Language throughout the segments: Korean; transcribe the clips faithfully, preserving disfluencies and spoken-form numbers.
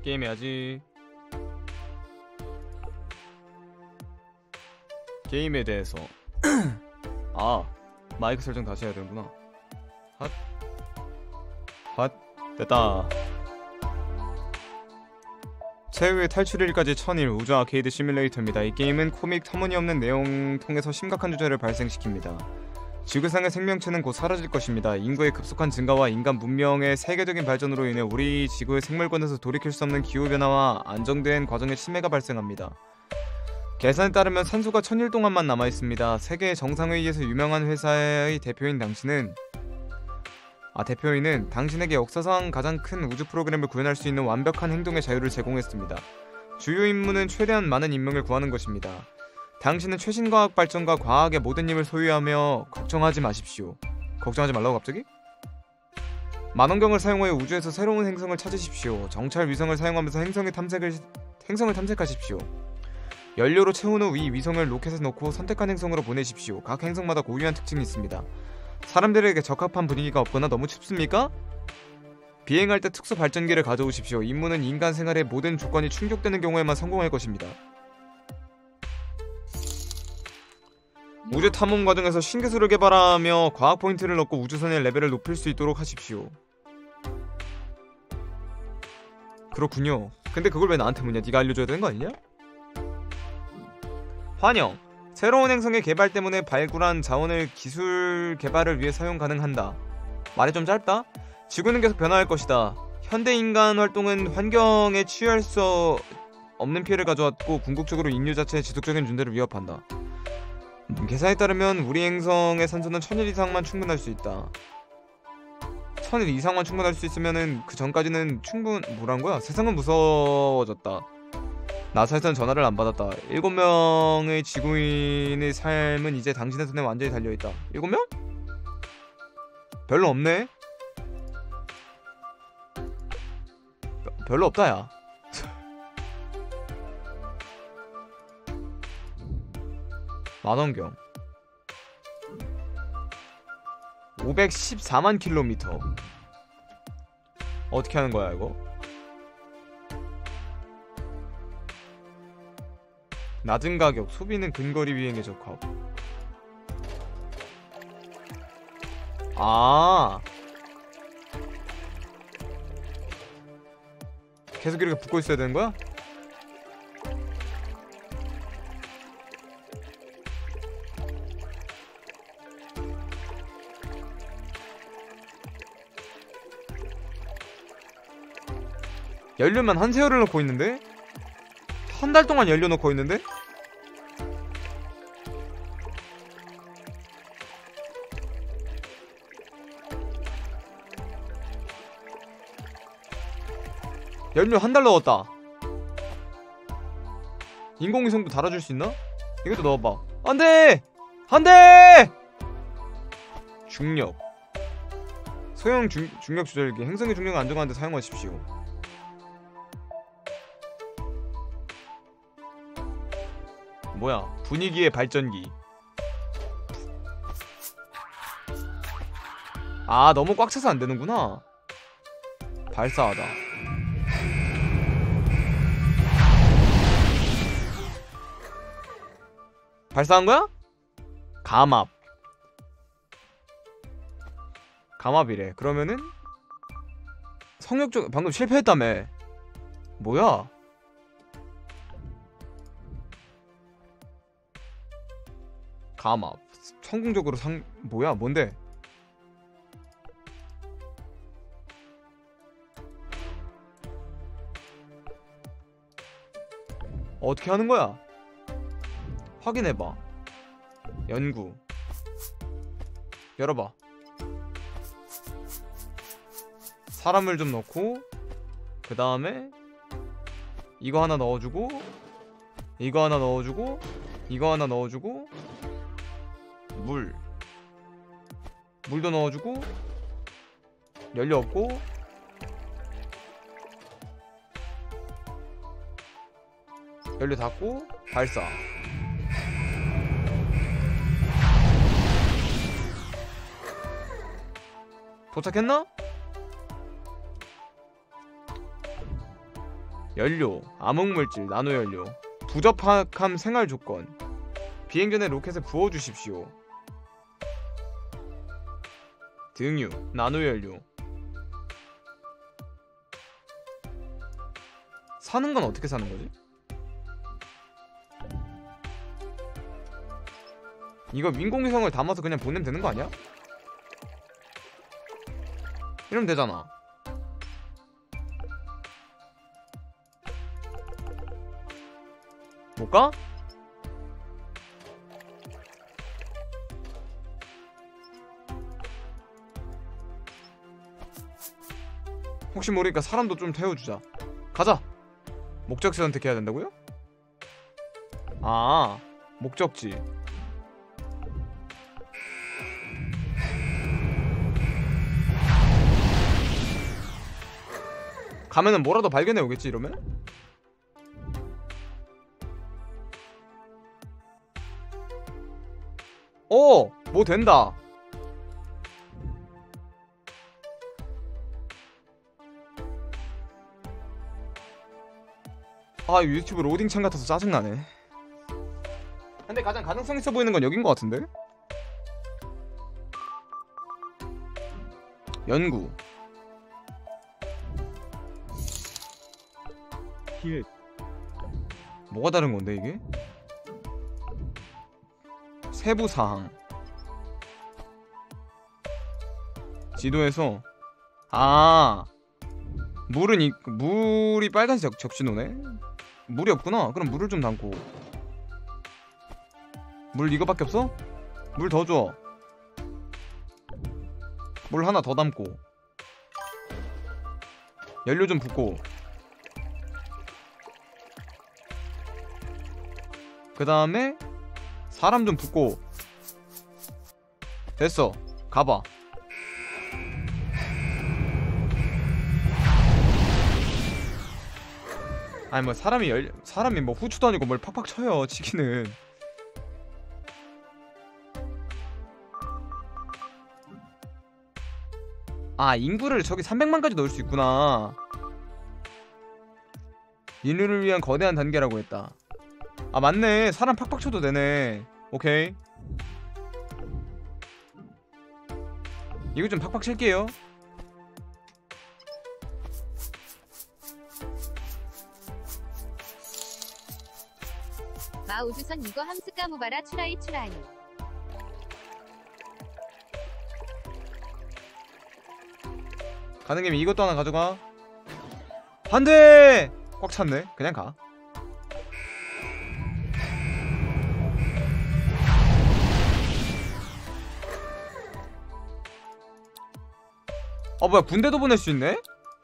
게임 해야지. 게임에 대해서 아 마이크 설정 다시 해야 되는구나. 핫 핫 됐다. 최후의 탈출일까지 천일 우주 아케이드 시뮬레이터입니다. 이 게임은 코믹 터무니없는 내용 통해서 심각한 주제를 발생시킵니다. 지구상의 생명체는 곧 사라질 것입니다. 인구의 급속한 증가와 인간 문명의 세계적인 발전으로 인해 우리 지구의 생물권에서 돌이킬 수 없는 기후변화와 안정된 과정의 침해가 발생합니다. 계산에 따르면 산소가 천일 동안만 남아있습니다. 세계 정상회의에서 유명한 회사의 대표인 당신은 아 대표인은 당신에게 역사상 가장 큰 우주 프로그램을 구현할 수 있는 완벽한 행동의 자유를 제공했습니다. 주요 임무는 최대한 많은 인명을 구하는 것입니다. 당신은 최신 과학 발전과 과학의 모든 힘을 소유하며 걱정하지 마십시오. 걱정하지 말라고 갑자기? 만원경을 사용하여 우주에서 새로운 행성을 찾으십시오. 정찰 위성을 사용하면서 행성의 탐색을 행성을 탐색하십시오. 연료로 채운 후 이 위성을 로켓에 넣고 선택한 행성으로 보내십시오. 각 행성마다 고유한 특징이 있습니다. 사람들에게 적합한 분위기가 없거나 너무 춥습니까? 비행할 때 특수 발전기를 가져오십시오. 임무는 인간 생활의 모든 조건이 충족되는 경우에만 성공할 것입니다. 우주 탐험 과정에서 신기술을 개발하며 과학 포인트를 넣고 우주선의 레벨을 높일 수 있도록 하십시오. 그렇군요. 근데 그걸 왜 나한테 묻냐? 네가 알려줘야 되는 거 아니냐? 환영! 새로운 행성의 개발 때문에 발굴한 자원을 기술 개발을 위해 사용 가능한다. 말이 좀 짧다? 지구는 계속 변화할 것이다. 현대 인간 활동은 환경에 취할 수 없는 피해를 가져왔고 궁극적으로 인류 자체의 지속적인 존재를 위협한다. 음, 계산에 따르면 우리 행성의 산소는 천일 이상만 충분할 수 있다. 천일 이상만 충분할 수 있으면은 그 전까지는 충분... 뭐란 거야? 세상은 무서워졌다. 나사에서는 전화를 안 받았다. 일곱 명의 지구인의 삶은 이제 당신의 손에 완전히 달려있다. 일곱 명? 별로 없네? 별로 없다 야. 만원경 오백십사만 킬로미터. 어떻게 하는 거야 이거? 낮은 가격, 소비는 근거리 비행에 적합. 아 계속 이렇게 붙고 있어야 되는 거야? 연료만 한 세월을 넣고 있는데? 한 달 동안 연료 넣고 있는데? 연료 한 달 넣었다. 인공위성도 달아줄 수 있나? 이것도 넣어봐. 안돼! 안돼! 중력 소형 중, 중력 조절기. 행성의 중력을 안정하는 데 사용하십시오. 뭐야? 분위기의 발전기. 아 너무 꽉 차서 안 되는구나. 발사하다. 발사한 거야? 감압. 감압이래. 그러면은 성역적 방금 실패했다며. 뭐야? 감압. 성공적으로 상... 뭐야? 뭔데? 어떻게 하는 거야? 확인해봐. 연구. 열어봐. 사람을 좀 넣고 그 다음에 이거 하나 넣어주고 이거 하나 넣어주고 이거 하나 넣어주고 물 물도 넣어주고 연료 없고 연료 닫고 발사. 도착했나? 연료, 암흑물질, 나노연료, 부적합한 생활조건, 비행 전에 로켓에 부어주십시오. 등유, 나노연료. 사는 건 어떻게 사는 거지? 이거 인공위성을 담아서 그냥 보내면 되는 거 아니야? 이러면 되잖아. 못 가? 혹시 모르니까 사람도 좀 태워주자. 가자. 목적지 선택해야 된다고요? 아, 목적지. 가면은 뭐라도 발견해 오겠지 이러면? 어! 뭐 된다. 아 유튜브 로딩창 같아서 짜증나네. 근데 가장 가능성 있어 보이는 건 여긴 것 같은데? 연구 힐. 뭐가 다른 건데 이게? 세부 사항. 지도에서 아 물은 이 물이 빨간색 적신호네. 물이 없구나. 그럼 물을 좀 담고. 물 이거밖에 없어? 물 더 줘. 물 하나 더 담고. 연료 좀 붓고. 그 다음에 사람 좀 붓고. 됐어. 가봐. 아니 뭐 사람이 열 사람이 뭐 후추도 아니고 뭘 팍팍 쳐요 치기는. 아 인구를 저기 삼백만까지 넣을 수 있구나. 인류를 위한 거대한 단계라고 했다. 아 맞네. 사람 팍팍 쳐도 되네. 오케이. 이거 좀 팍팍 칠게요. 마 우주선 이거 함스 까무바라 추라이 추라이. 가는 김에 이것도 하나 가져가. 안돼. 꽉 찼네. 그냥 가. 어 뭐야 군대도 보낼 수 있네?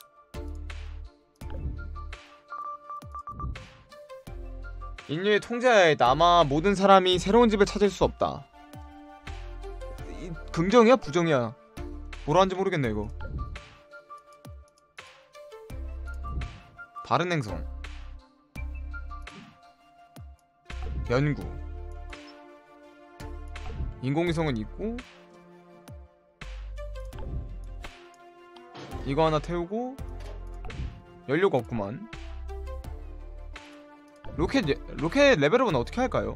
인류의 통제하에 남아 모든 사람이 새로운 집을 찾을 수 없다. 이, 긍정이야 부정이야? 뭐라는지 모르겠네 이거. 다른 행성. 연구. 인공위성은 있고 이거 하나 태우고 연료가 없구만. 로켓 로켓 레벨업은 어떻게 할까요?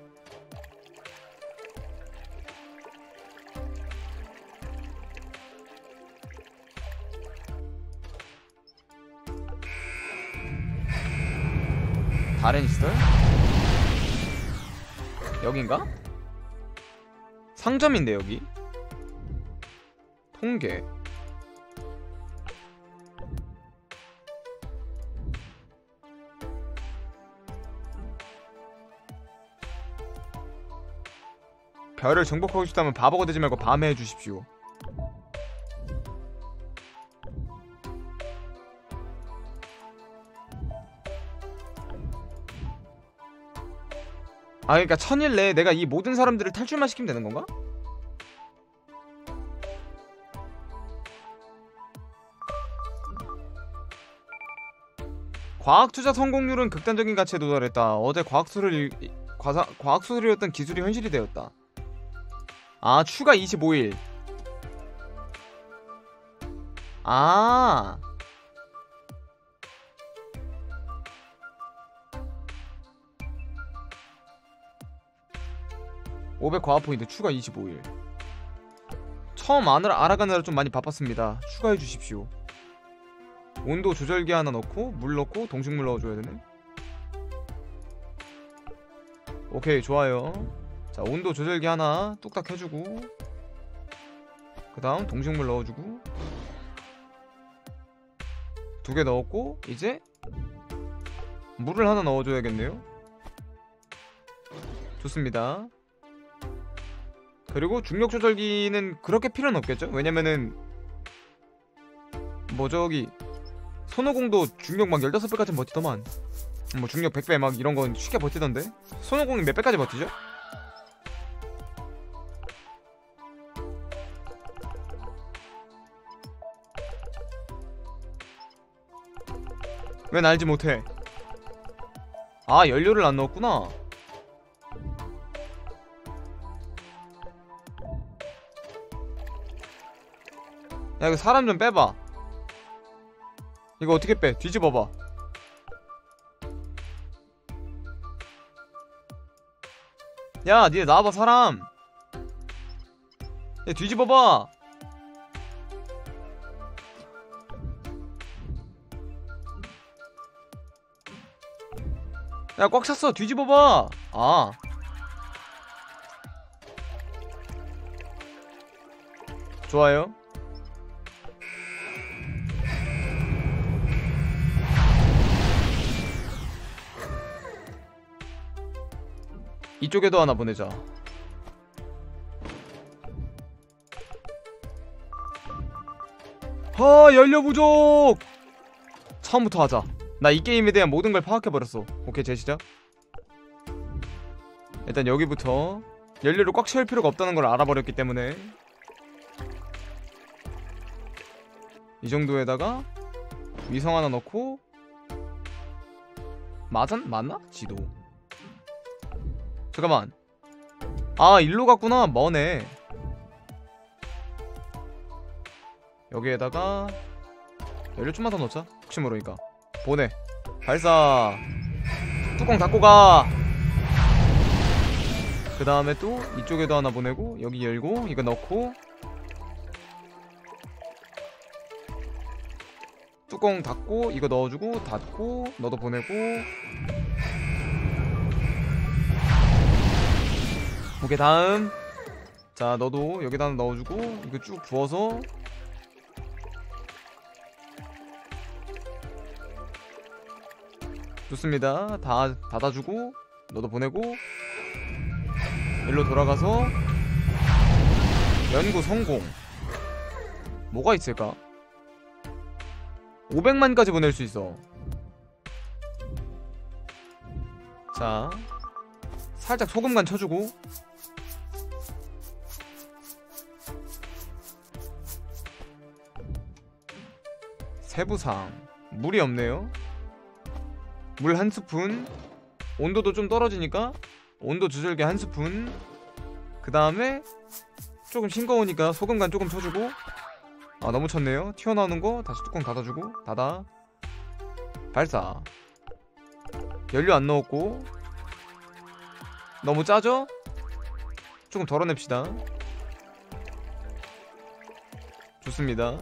다른 시설? 여긴가? 상점인데 여기? 통계. 별을 정복하고 싶다면 바보가 되지 말고 밤에 해주십시오. 아 그러니까 천일 내에 내가 이 모든 사람들을 탈출만 시키면 되는 건가? 과학투자 성공률은 극단적인 가치에 도달했다. 어제 과학수를 과사, 과학수술이었던 기술이 현실이 되었다. 아 추가 이십오 일. 아 오백 과학 포인트 추가 이십오 일. 처음 알아, 알아가느라 좀 많이 바빴습니다. 추가해 주십시오. 온도 조절기 하나 넣고 물 넣고 동식물 넣어줘야 되네. 오케이, 좋아요. 자, 온도 조절기 하나 뚝딱 해주고, 그 다음 동식물 넣어주고, 두 개 넣었고, 이제 물을 하나 넣어줘야겠네요. 좋습니다. 그리고 중력 조절기는 그렇게 필요는 없겠죠? 왜냐면은 뭐 저기 손오공도 중력 막 열다섯 배까지 버티더만. 뭐 중력 백 배 막 이런 건 쉽게 버티던데. 손오공이 몇 배까지 버티죠? 왜 알지 못해? 아, 연료를 안 넣었구나. 야, 이거 사람 좀 빼봐. 이거 어떻게 빼? 뒤집어봐. 야, 니네 나와봐, 사람. 야, 뒤집어봐. 야, 꽉 찼어. 뒤집어봐. 아, 좋아요. 이쪽에도 하나 보내자. 아, 연료 부족. 처음부터 하자. 나 이 게임에 대한 모든 걸 파악해버렸어. 오케이, 재시작. 일단 여기부터 연료를 꽉 채울 필요가 없다는 걸 알아버렸기 때문에 이 정도에다가 위성 하나 넣고. 맞은? 맞나? 지도. 잠깐만. 아, 일로 갔구나. 머네. 여기에다가 연료 좀만 더 넣자. 혹시 모르니까. 보내. 발사. 뚜껑 닫고 가. 그 다음에 또 이쪽에도 하나 보내고, 여기 열고 이거 넣고, 뚜껑 닫고 이거 넣어주고 닫고 너도 보내고. 오케이, 다음. 자, 너도 여기다 넣어주고 이거 쭉 부어서. 좋습니다. 다 닫아주고 너도 보내고. 일로 돌아가서 연구 성공. 뭐가 있을까? 오백만까지 보낼 수 있어. 자, 살짝 소금간 쳐주고. 세부사항. 물이 없네요. 물 한 스푼. 온도도 좀 떨어지니까 온도 조절기 한 스푼. 그 다음에 조금 싱거우니까 소금간 조금 쳐주고. 아, 너무 쳤네요. 튀어나오는 거 다시 뚜껑 닫아주고. 닫아. 발사. 연료 안 넣었고. 너무 짜죠? 조금 덜어냅시다. 좋습니다.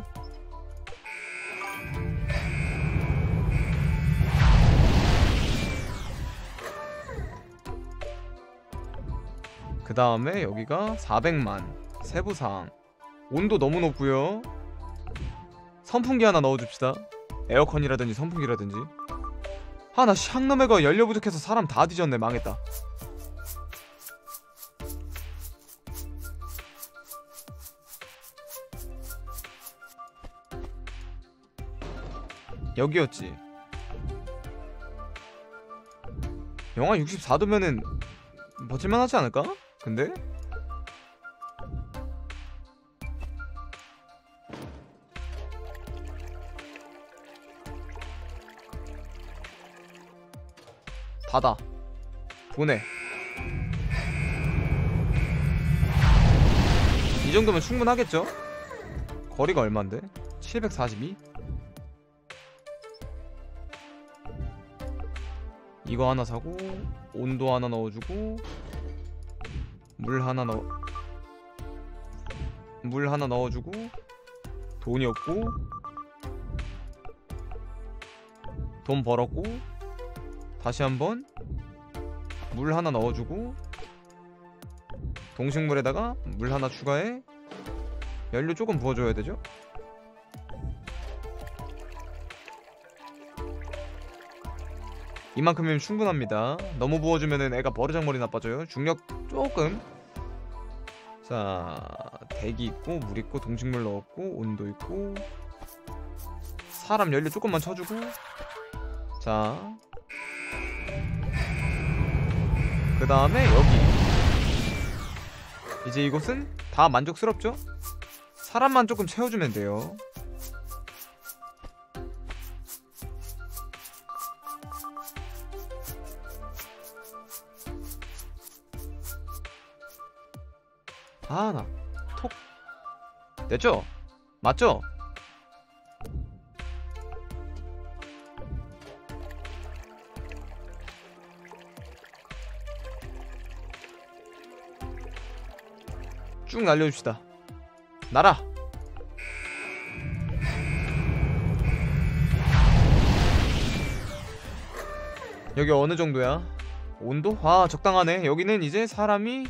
그 다음에 여기가 사백만. 세부사항. 온도 너무 높고요. 선풍기 하나 넣어줍시다. 에어컨이라든지 선풍기라든지. 아, 나 샹놈애가 연료 부족해서 사람 다 뒤졌네. 망했다. 여기였지. 영하 육십사 도면은 버틸만 하지 않을까? 근데? 닫아. 보내. 이 정도면 충분하겠죠? 거리가 얼만데? 칠백사십이? 이거 하나 사고 온도 하나 넣어주고 물 하나 넣어 물 하나 넣어주고 돈이 없고 돈 벌었고 다시 한번 물 하나 넣어주고 동식물에다가 물 하나 추가해 연료 조금 부어줘야 되죠? 이만큼이면 충분합니다. 너무 부어주면은 애가 버르장머리 나빠져요. 중력 조금. 자, 대기 있고 물 있고 동식물 넣었고 온도 있고 사람 연료 조금만 쳐주고 자 그 다음에 여기 이제 이곳은 다 만족스럽죠? 사람만 조금 채워주면 돼요. 아, 나 톡 됐죠? 맞죠? 쭉 날려줍시다. 날아. 여기 어느 정도야? 온도? 아, 적당하네. 여기는 이제 사람이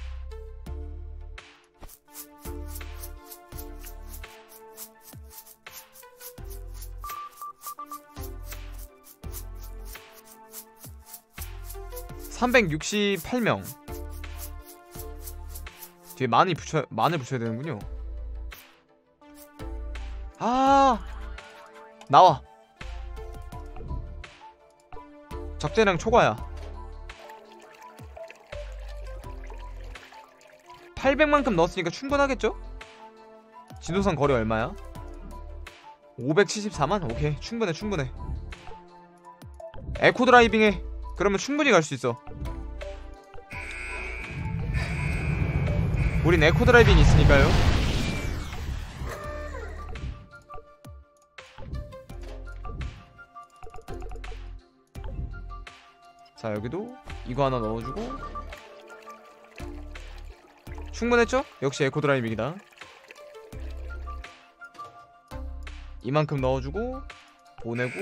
삼백육십팔 명. 뒤에 많이 붙여, 만을 붙여야 되는군요. 아, 나와. 적재량 초과야. 팔백만큼 넣었으니까 충분하겠죠? 지도상 거리 얼마야? 오백칠십사만? 오케이, 충분해 충분해. 에코 드라이빙해. 그러면 충분히 갈 수 있어. 우린 에코 드라이빙이 있으니까요. 자, 여기도 이거 하나 넣어주고 충분했죠? 역시 에코 드라이빙이다. 이만큼 넣어주고 보내고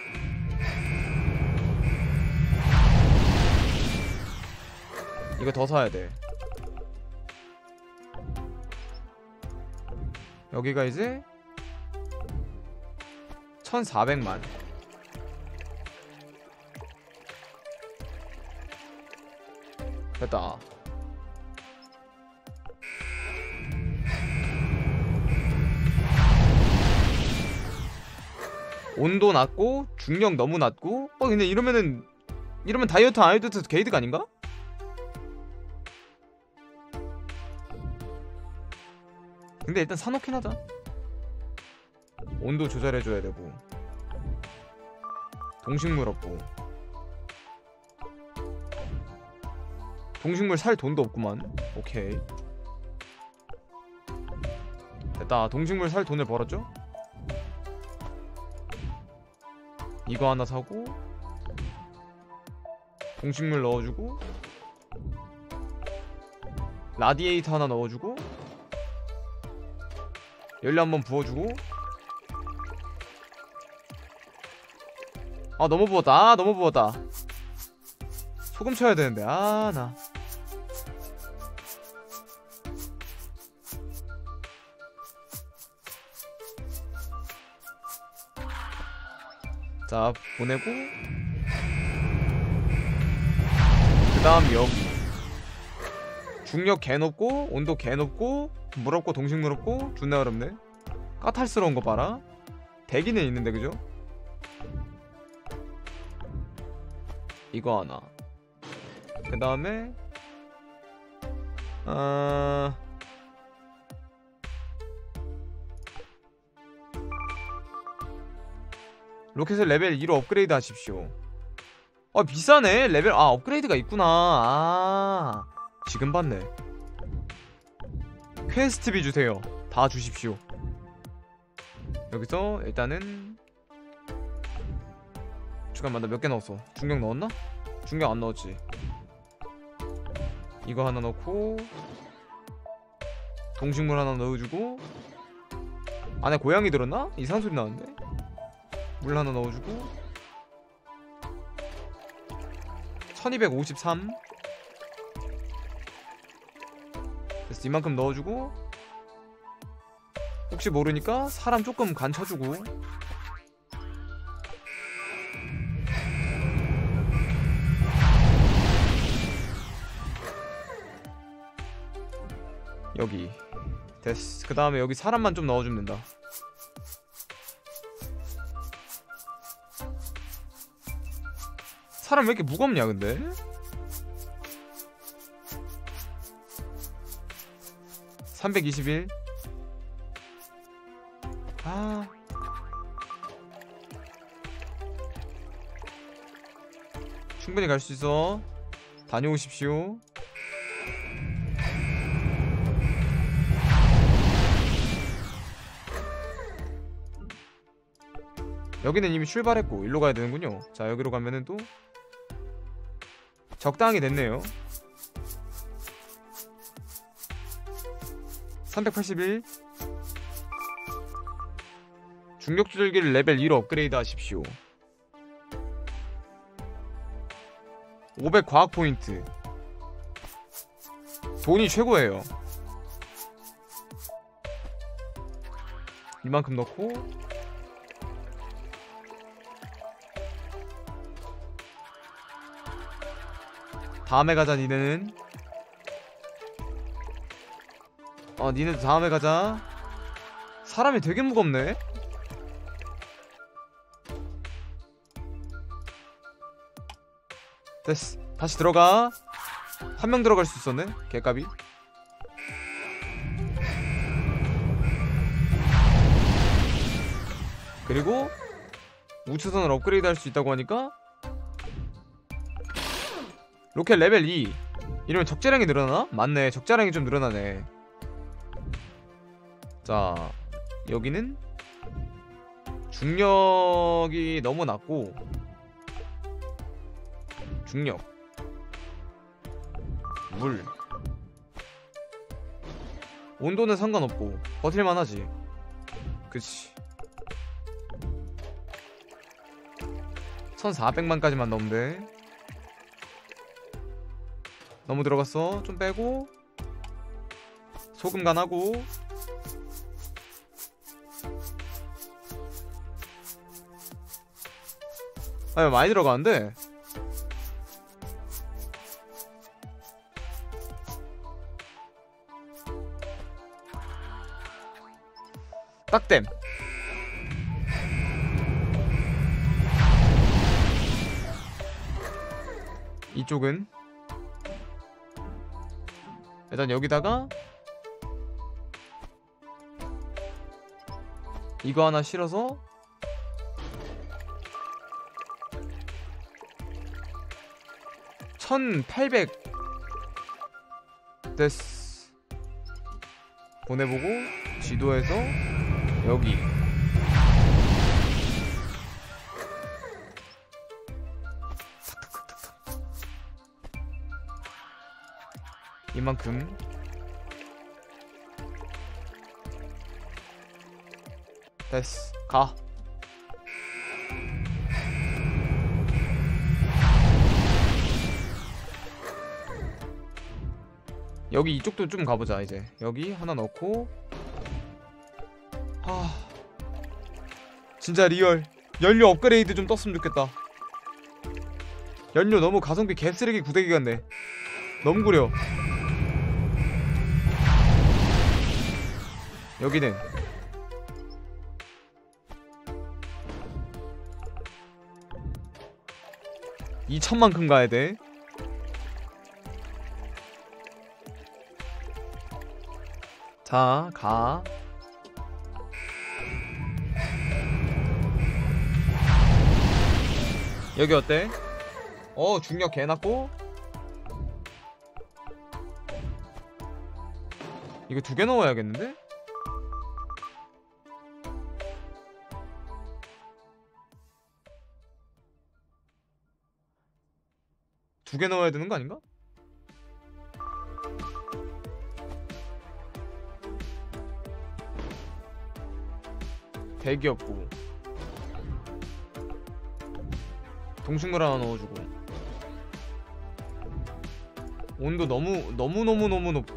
이거 더 사야 돼. 여기가 이제 천사백만. 됐다. 온도 낮고 중력 너무 낮고. 어 근데 이러면은 이러면 다이어트 안 해도 게이드가 아닌가? 근데 일단 사놓긴 하자. 온도 조절해줘야 되고 동식물 없고 동식물 살 돈도 없구만. 오케이 됐다. 동식물 살 돈을 벌었죠? 이거 하나 사고 동식물 넣어주고 라디에이터 하나 넣어주고 연료 한번 부어주고. 아 너무 부었다. 아 너무 부었다. 소금 쳐야 되는데. 아 나 자 보내고 그 다음 여기 중력 개 높고 온도 개 높고 물 없고 동식물 없고 존나 어렵네. 까탈스러운 거 봐라. 대기는 있는데 그죠? 이거 하나. 그 다음에 아... 로켓을 레벨 이로 업그레이드 하십시오. 아 비싸네. 레벨 아 업그레이드가 있구나. 아 지금 봤네. 퀘스트비 주세요. 다 주십시오. 여기서 일단은 잠깐만 나 몇 개 넣었어. 중력 넣었나? 중력 안 넣었지. 이거 하나 넣고 동식물 하나 넣어주고, 안에 고양이 들었나? 이상한 소리 나는데? 물 하나 넣어주고, 천이백오십삼. 그래서 이만큼 넣어주고, 혹시 모르니까 사람 조금 간 쳐주고, 여기 됐어. 그 다음에 여기 사람만 좀 넣어주면 된다. 사람 왜 이렇게 무겁냐 근데? 삼백이십일. 아 충분히 갈 수 있어. 다녀오십시오. 여기는 이미 출발했고 일로 가야 되는군요. 자 여기로 가면은 또 적당히 됐네요. 삼백팔십일. 중력 조절기를 레벨 이로 업그레이드 하십시오. 오백 과학 포인트. 돈이 최고예요. 이만큼 넣고 다음에 가자. 니네는 어 니네도 다음에 가자. 사람이 되게 무겁네. 됐어. 다시 들어가. 한 명 들어갈 수 있었네. 개까비. 그리고 우주선을 업그레이드 할 수 있다고 하니까 로켓 레벨 이. 이러면 적재량이 늘어나나? 맞네. 적재량이 좀 늘어나네. 자 여기는 중력이 너무 낮고, 중력 물 온도는 상관없고 버틸만하지. 그치. 천사백만까지만 넣으면 돼. 너무 들어갔어. 좀 빼고 소금 간하고 아 많이 들어가는데. 딱댐. 이쪽은 일단 여기다가 이거 하나 실어서 천팔백 됐어. 보내보고 지도에서 여기 이만큼. 됐어. 가. 여기 이쪽도 좀 가보자. 이제 여기 하나 넣고. 하... 진짜 리얼 연료 업그레이드 좀 떴으면 좋겠다. 연료 너무 가성비 개쓰레기 구데기 같네. 너무 구려. 여기는 이천만큼 가야돼. 자 가. 여기 어때? 어 중력 개났고. 이거 두 개 넣어야겠는데? 두 개 넣어야 되는 거 아닌가? 대기업고 동식물 하나 넣어주고 온도 너무 너무너무너무 높고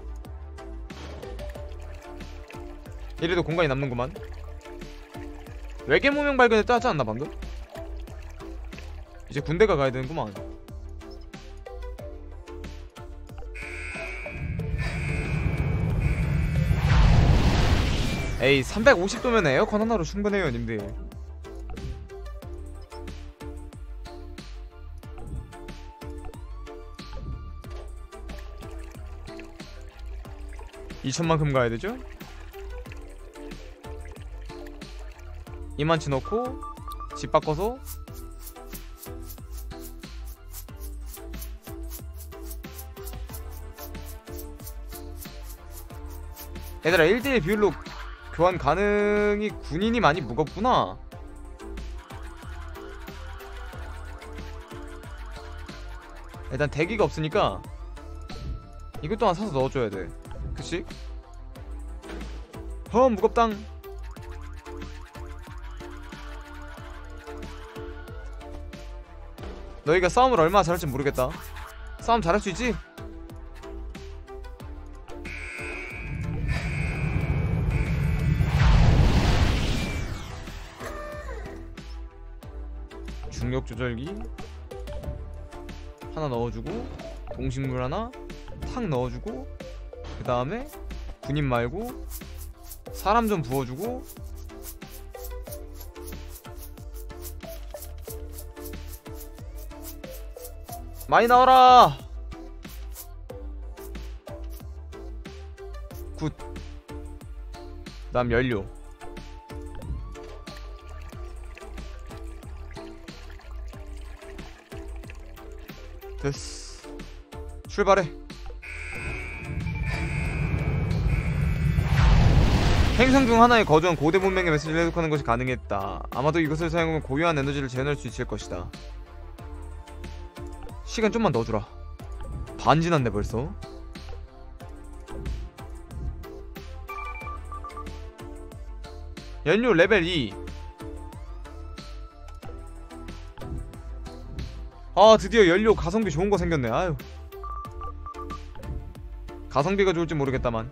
이래도 공간이 남는구만. 외계 문명 발견했다 하지 않나 방금? 이제 군대가 가야 되는구만. 에이 삼백오십 도면 에어컨 하나로 충분해요 님들. 이천만큼 가야되죠? 이만치 넣고 집 바꿔서 얘들아 일 대 일 비율로 교환 가능이 군인이 많이 무겁구나. 일단 대기가 없으니까 이것 또한 사서 넣어줘야 돼. 그치? 허 무겁당. 너희가 싸움을 얼마나 잘할지 모르겠다. 싸움 잘할 수 있지? 중력 조절기 하나 넣어주고 동식물 하나 탁 넣어주고 그 다음에 군인 말고 사람 좀 부어주고 많이 나와라. 굿. 다음 연료. 됐어. 출발해. 행성 중 하나에 거주한 고대 문명의 메시지를 해독하는 것이 가능했다. 아마도 이것을 사용하면 고유한 에너지를 재현할 수 있을 것이다. 시간 좀만 넣어주라. 반 지났네 벌써. 연료 레벨 이. 아 드디어 연료 가성비 좋은거 생겼네. 아유 가성비가 좋을지 모르겠다만.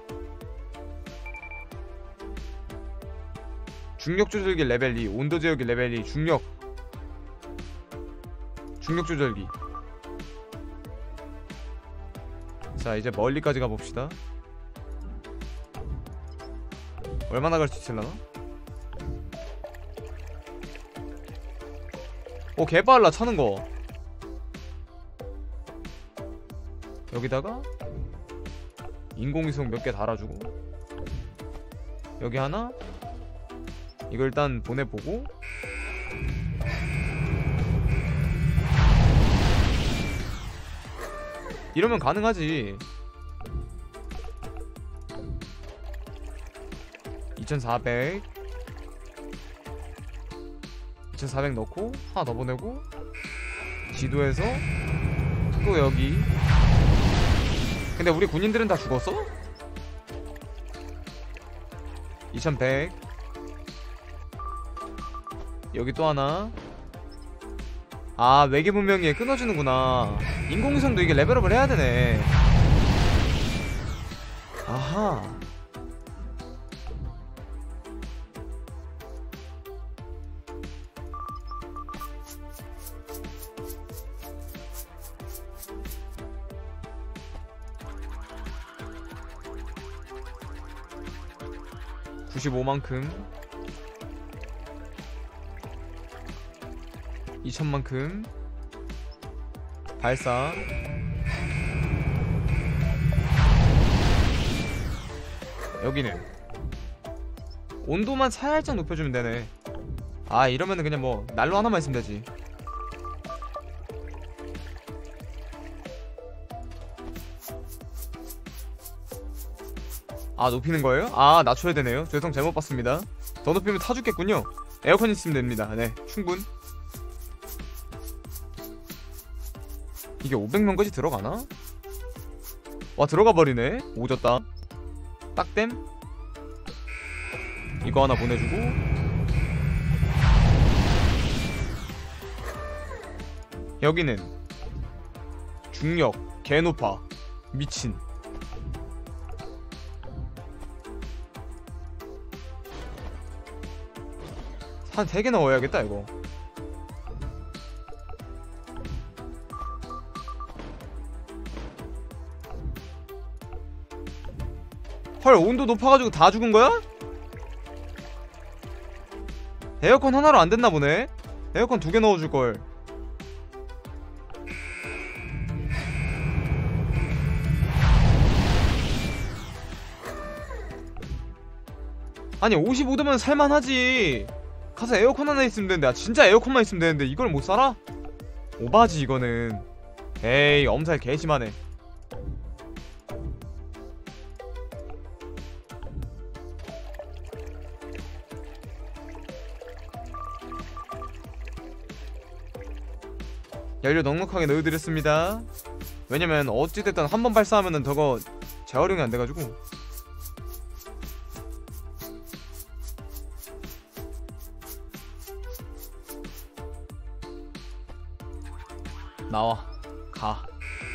중력 조절기 레벨 이. 온도 제어기 레벨 이. 중력 중력 조절기. 자 이제 멀리까지 가봅시다. 얼마나 갈 수 있을라나? 오 개빨라 차는거. 여기다가 인공위성 몇 개 달아주고 여기 하나 이거 일단 보내보고 이러면 가능하지. 이천사백 이천사백 넣고 하나 더 보내고 지도에서 또 여기. 근데 우리 군인들은 다 죽었어? 이천백 여기 또 하나. 아 외계 문명이 끊어지는구나. 인공위성도 이게 레벨업을 해야 되네. 아하. 구십오만큼 이천만큼 발사. 여기는 온도만 살짝 높여주면 되네. 아 이러면은 그냥 뭐 난로 하나만 있으면 되지. 아 높이는 거예요? 아 낮춰야 되네요. 죄송 잘못 봤습니다. 더 높이면 타 죽겠군요. 에어컨 있으면 됩니다. 네 충분. 이게 오백 명까지 들어가나? 와 들어가 버리네. 오졌다. 딱댐. 이거 하나 보내주고, 여기는 중력 개 높아. 미친. 한 세 개 넣어야겠다 이거. 헐, 온도 높아가지고 다 죽은 거야? 에어컨 하나로 안 됐나 보네. 에어컨 두 개 넣어줄 걸. 아니 오십오 도면 살만하지. 가서 에어컨 하나 있으면 되는데. 아, 진짜 에어컨만 있으면 되는데 이걸 못 살아? 오바지 이거는. 에이, 엄살 개심하네. 연료 넉넉하게 넣어드렸습니다. 왜냐면 어찌됐든 한 번 발사하면은 저거 재활용이 안돼가지고. 나와. 가.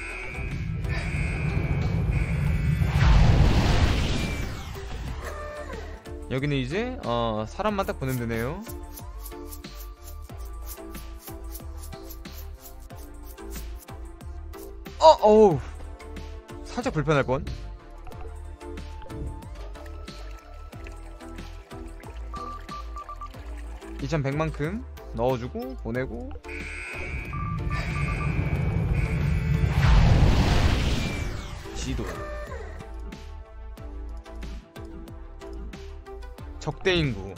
여기는 이제 어 사람만 딱 보내면 되네요. 어! 어우, 살짝 불편할 뻔. 이천백만큼 넣어주고 보내고. 지도 적대 인구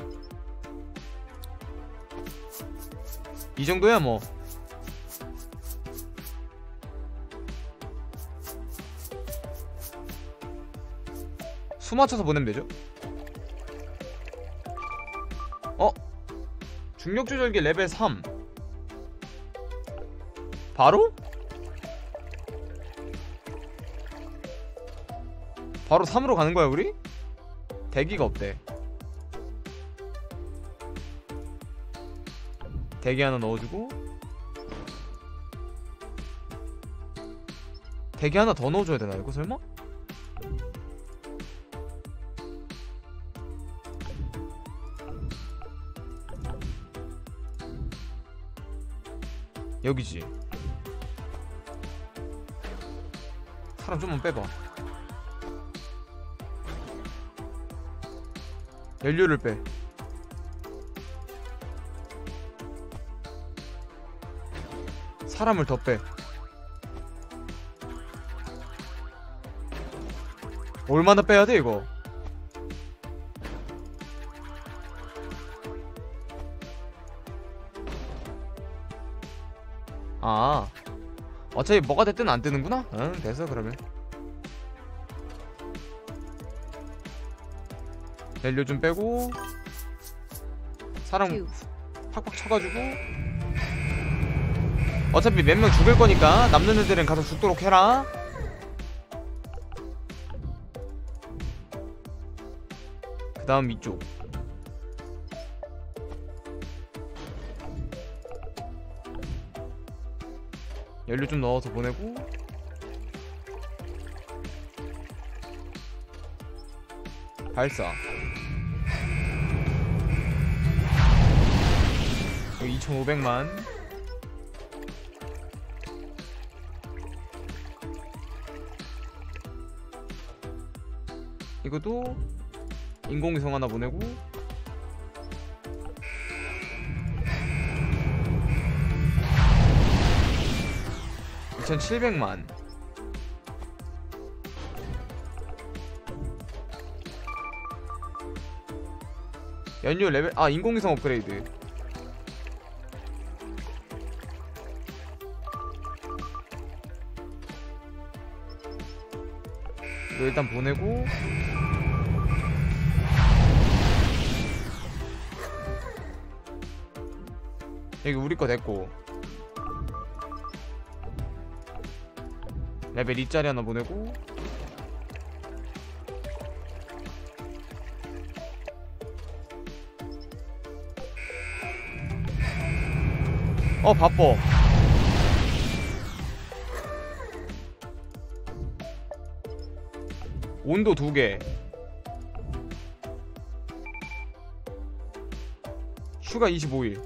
이 정도야 뭐. 수 맞춰서 보내면 되죠. 어? 중력 조절기 레벨 삼. 바로? 바로 삼으로 가는 거야 우리? 대기가 없대. 대기 하나 넣어주고, 대기 하나 더 넣어줘야 되나 이거 설마? 여기지. 사람 좀만 빼봐. 연료를 빼. 사람을 더 빼. 얼마나 빼야 돼 이거? 아, 어차피 뭐가 됐든 안 뜨는구나? 응, 됐어 그러면. 연료 좀 빼고, 사람 팍팍 쳐가지고. 어차피 몇 명 죽을 거니까 남는 애들은 가서 죽도록 해라. 그 다음 이쪽. 연료 좀 넣어서 보내고. 발사. 여기 이천오백만. 이것도 인공위성 하나 보내고. 이천칠백만. 연료 레벨, 아, 인공위성 업그레이드. 이거 일단 보내고. 여기 우리 거 됐고. 레벨 이짜리 하나 보내고. 어 바빠. 온도 두 개. 휴가 이십오 일.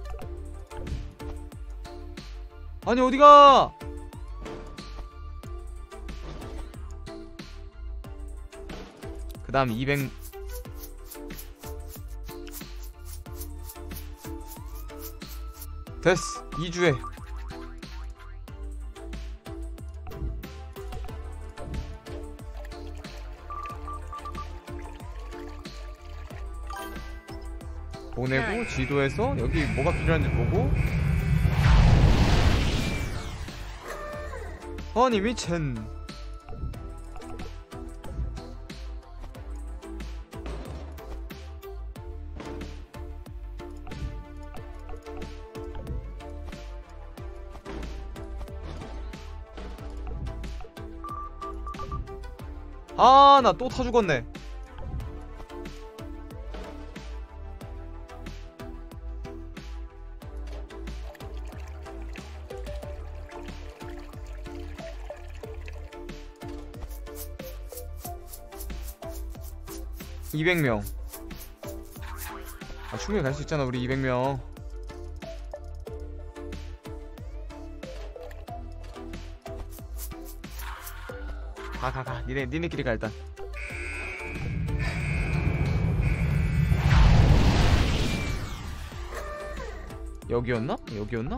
아니 어디가? 그 다음 이백. 됐어. 이 주에 보내고 지도에서 여기 뭐가 필요한지 보고. 아니 미친. 아 나 또 타 죽었네. 이백 명. 아 충분히 갈 수 있잖아 우리 이백 명. 가 가 가 니네 니네끼리 가 일단. 여기였나? 여기였나?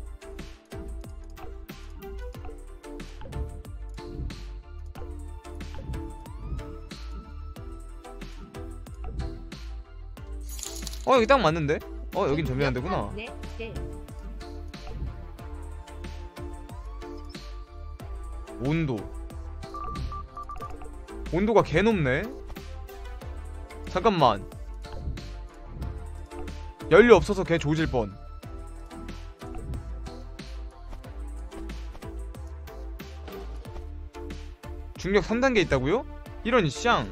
어 여기 딱 맞는데? 어 여긴 점유한 데구나. 네, 네. 온도 온도가 개 높네. 잠깐만 연료 없어서 개 조질 뻔. 중력 삼 단계 있다고요? 이런 쌍.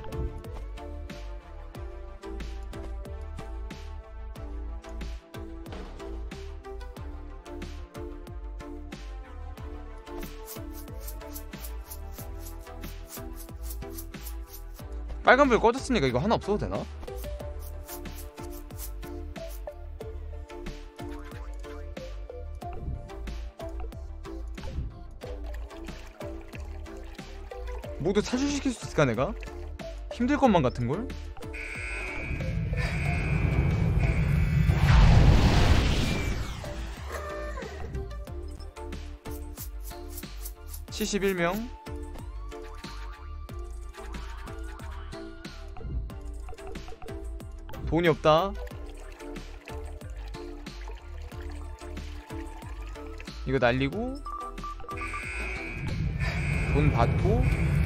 빨간불 꺼졌으니까 이거 하나 없어도 되나? 모두 탈출시킬 수 있을까 내가? 힘들 것만 같은걸? 칠십일 명. 돈이 없다. 이거 날리고 돈 받고.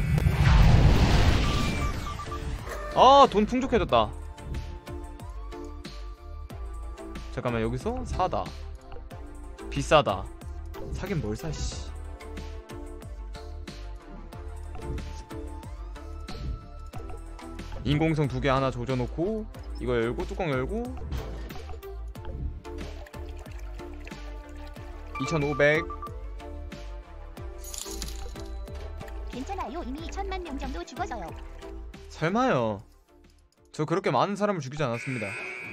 아, 돈 풍족해졌다. 잠깐만, 여기서 사다. 비싸다. 사긴 뭘 사, 씨. 인공성 두 개 하나 조져놓고 이거 열고 뚜껑 열고 이천오백. 괜찮아요. 이미 천만 명 정도 죽어서요. 설마요. 저 그렇게 많은 사람을 죽이지 않았습니다.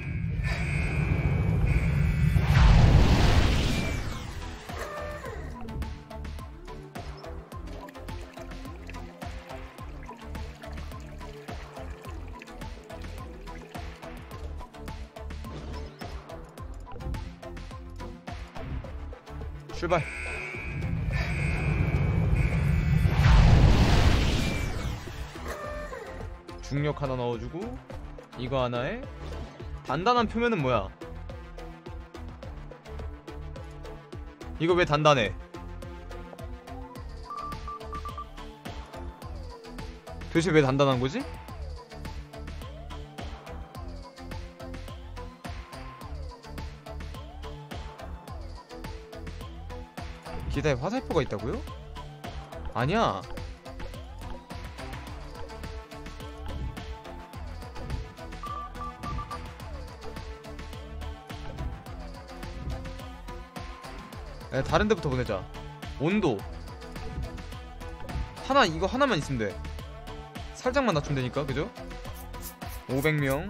출발. 중력 하나 넣어주고 이거 하나에 단단한 표면은 뭐야? 이거 왜 단단해? 도대체 왜 단단한 거지? 기다에 화살표가 있다고요? 아니야. 네, 다른 데부터 보내자. 온도 하나, 이거 하나만 있으면 돼. 살짝만 낮추면 되니까, 그죠? 오백 명.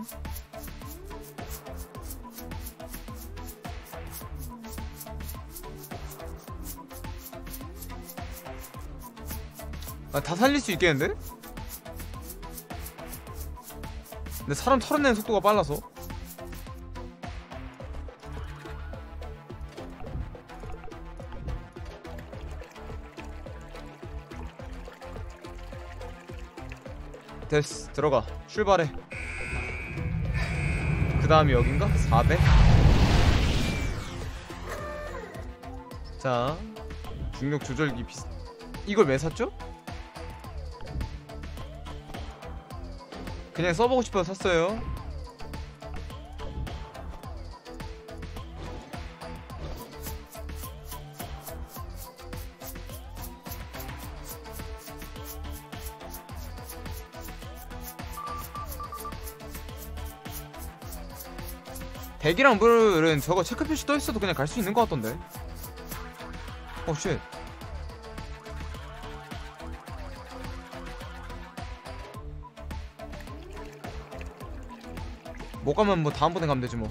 아, 다 살릴 수 있겠는데? 근데 사람 털어내는 속도가 빨라서. 됐어, 들어가. 출발해. 그 다음이 여긴가? 사백? 자, 중력 조절기 비슷. 이걸 왜 샀죠? 그냥 써보고 싶어서 샀어요. 대기랑 물은 저거 체크 표시 떠있어도 그냥 갈 수 있는 것 같던데. 어 쉣. 못 가면 뭐 다음번에 가면 되지 뭐.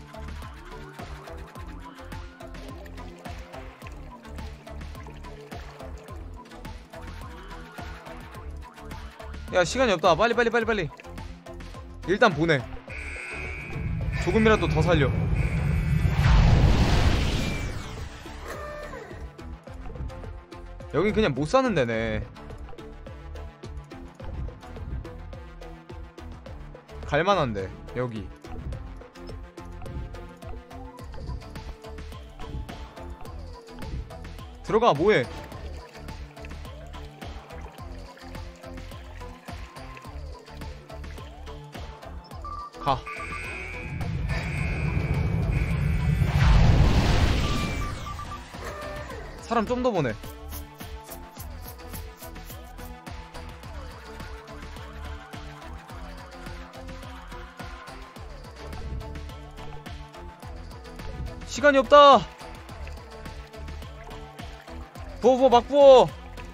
야, 시간이 없다. 빨리 빨리 빨리 빨리. 일단 보내. 조금이라도 더 살려. 여긴 그냥 못 사는 데네. 갈만한데 여기. 들어가. 뭐해? 가. 사람 좀 더 보내. 시간이 없다. 부어 부어 막 부어.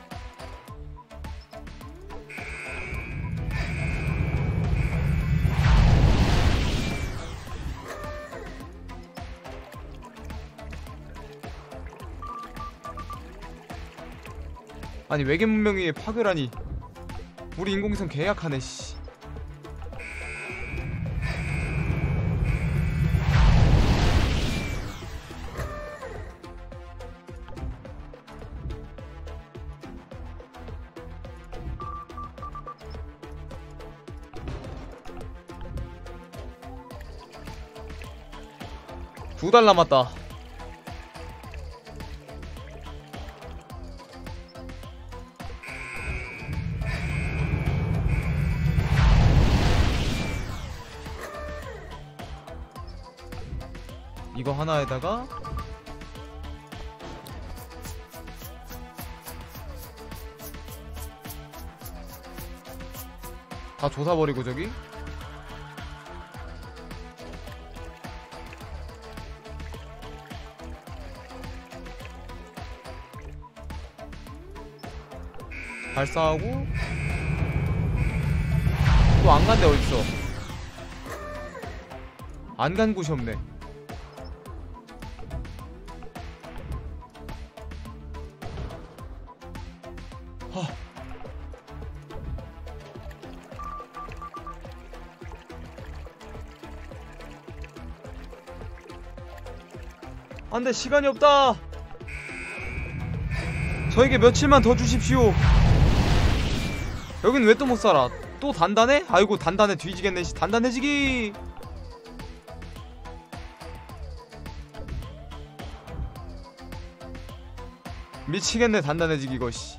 아니 외계 문명에 파괴라니. 우리 인공위성 계약하네 씨. 두 달 남았다. 이거 하나에다가 다 조사버리고 저기 발사하고. 또 안 간 데 어딨어? 안 간 곳이 없네. 하. 안돼, 시간이 없다. 저에게 며칠만 더 주십시오. 여긴 왜 또 못 살아? 또 단단해? 아이고 단단해 뒤지겠네 씨. 단단해지기. 미치겠네 단단해지기 이거 씨.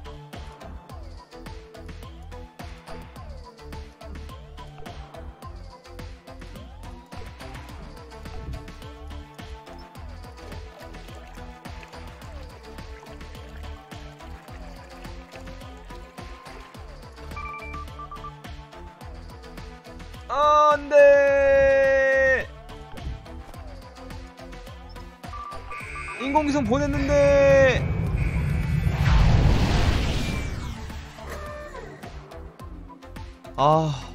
안돼. 인공위성 보냈는데 아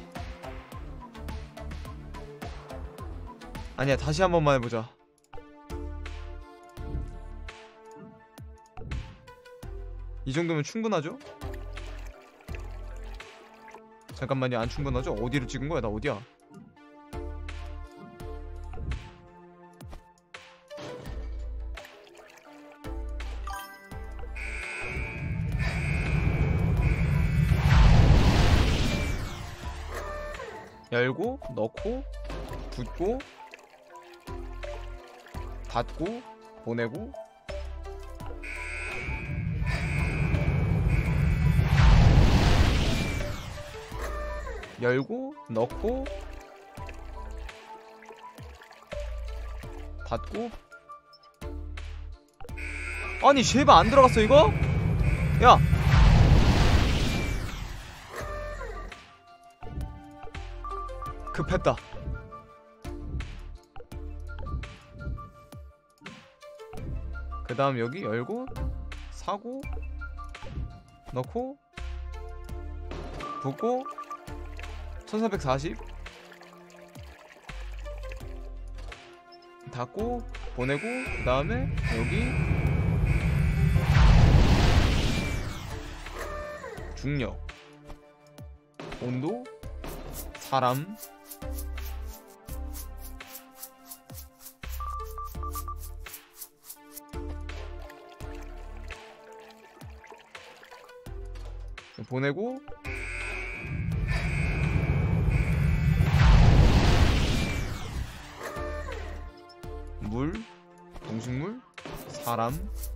아니야 다시 한 번만 해보자. 이 정도면 충분하죠? 잠깐만요 안 충분하죠? 어디로 찍은 거야? 나 어디야? 열고 넣고 붓고 닫고 보내고 열고 넣고 닫고. 아니 쉐이브 안 들어갔어 이거? 야 급했다. 그 다음 여기 열고 사고 넣고 붓고 천사백사십 닫고 보내고 그 다음에 여기 중력 온도 사람 보내고 물, 동식물, 사람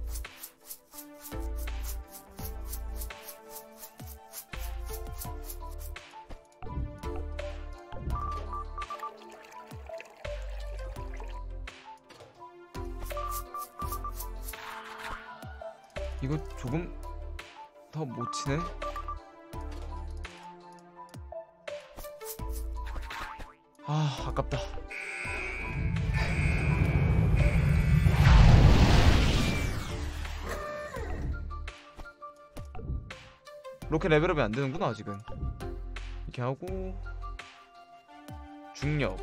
이거 조금 더 못 치네. 아 아깝다. 이렇게 레벨업이 안 되는구나 아직은. 이렇게 하고 중력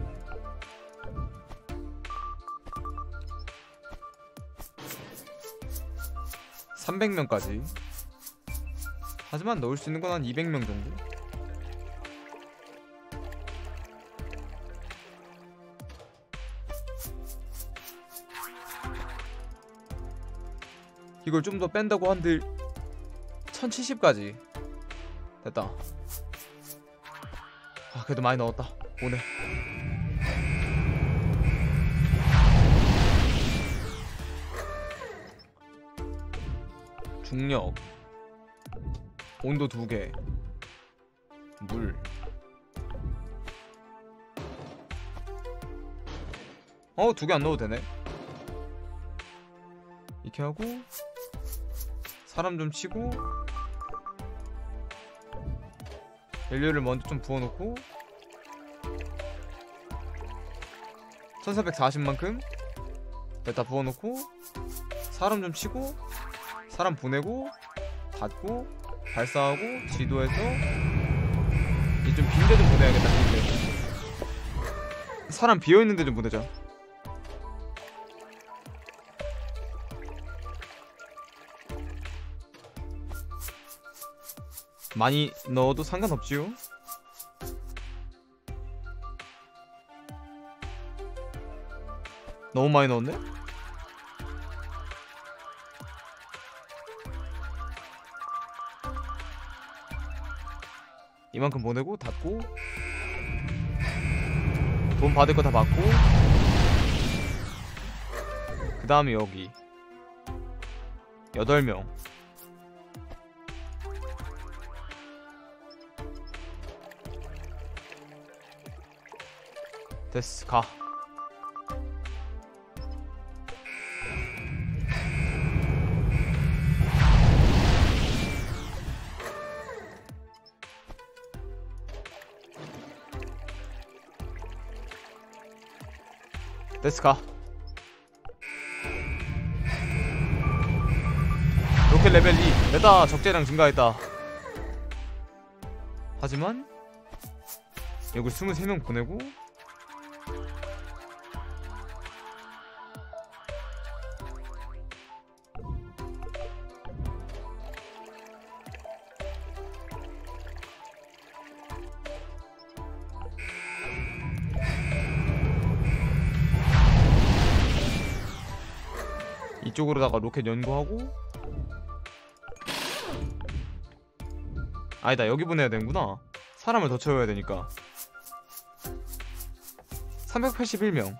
삼백 명까지. 하지만 넣을 수 있는 건 한 이백 명 정도. 이걸 좀 더 뺀다고 한들 천칠십까지 됐다. 아 그래도 많이 넣었다. 오늘 중력 온도 두 개 물 어 두 개 안 넣어도 되네. 이렇게 하고 사람 좀 치고 연료를 먼저 좀 부어놓고 천사백사십만큼 됐다. 부어놓고 사람 좀 치고 사람 보내고 닫고 발사하고 지도에서 이 좀 빈데 좀 보내야겠다. 빈데 사람 비어있는데 좀 보내자. 많이 넣어도 상관없지요. 너무 많이 넣었네? 이만큼 보내고 닫고 돈 받을 거 다 받고 그 다음에 여기 여덟 명 됐어. 가. 됐어. 가. 레벨 이. 됐다. 적재량 증가했다. 하지만 여기 스물세 명 보내고 이쪽으로다가 로켓 연구하고 아니다 여기 보내야 되는구나. 사람을 더 채워야 되니까. 삼백팔십일 명.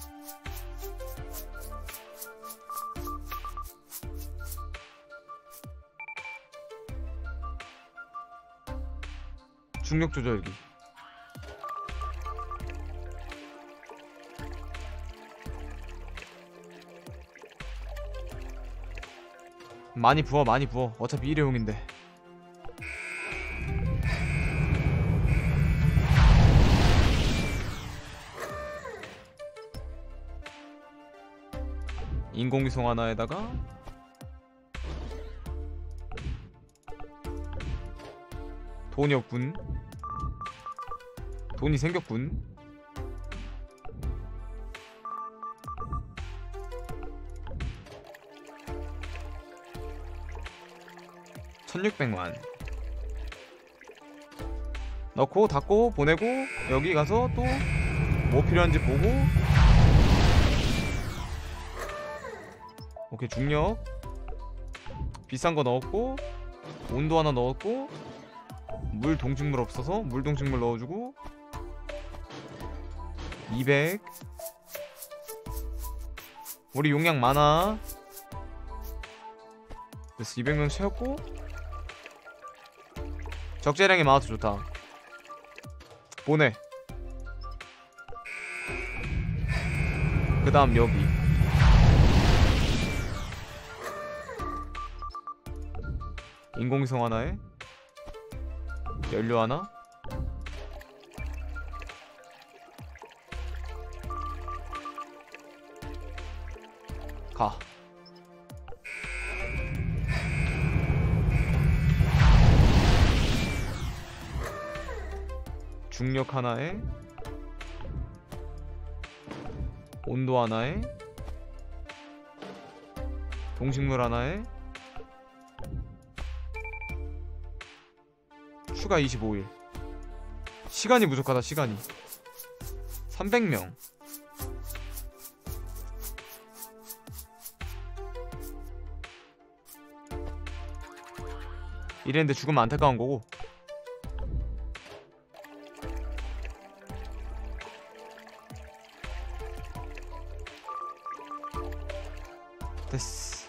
중력 조절기. 많이 부어 많이 부어. 어차피 일회용인데. 인공위성 하나에다가 돈이 없군. 돈이 생겼군. 천육백만 넣고 닫고 보내고 여기 가서 또 뭐 필요한지 보고. 오케이 중력 비싼 거 넣었고 온도 하나 넣었고 물 동식물 없어서 물 동식물 넣어주고 이백. 우리 용량 많아. 그래서 이백 명 채웠고 적재량이 많아서 좋다. 보내. 그 다음 여기 인공위성 하나에 연료 하나 가. 중력 하나에 온도 하나에 동식물 하나에 추가 이십오 일. 시간이 부족하다. 시간이 삼백 명. 이랬는데 죽으면 안타까운 거고. 됐어.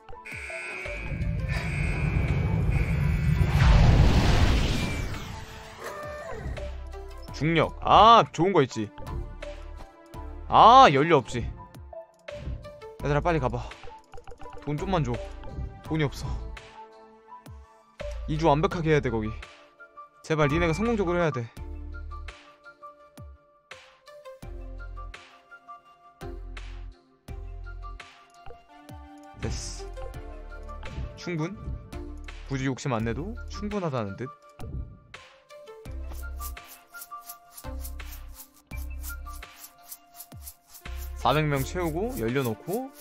중력. 아 좋은 거 있지. 아 연료 없지. 얘들아 빨리 가봐. 돈 좀만 줘. 돈이 없어. 이 주 완벽하게 해야 돼 거기. 제발 니네가 성공적으로 해야 돼. 됐어. 충분? 굳이 욕심 안 내도 충분하다는 듯. 사백 명 채우고 연료 넣고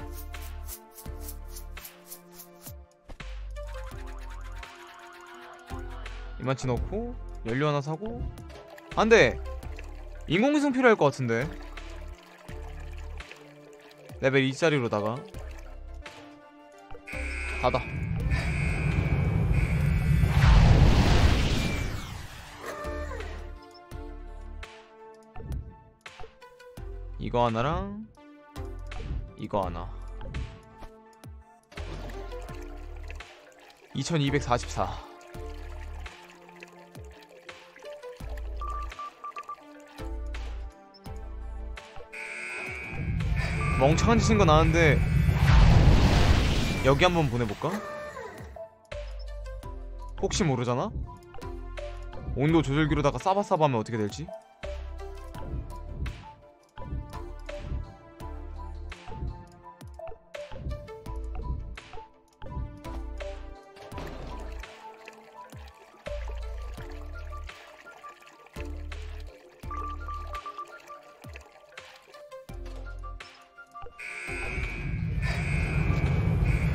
이만치 넣고 연료 하나 사고. 안돼 인공위성 필요할 것 같은데. 레벨 이짜리로다가 닫아. 이거 하나랑 이거 하나. 이천이백사십사. 멍청한 짓인 거 나는데 여기 한번 보내볼까? 혹시 모르잖아? 온도 조절기로다가 싸바싸바하면 어떻게 될지?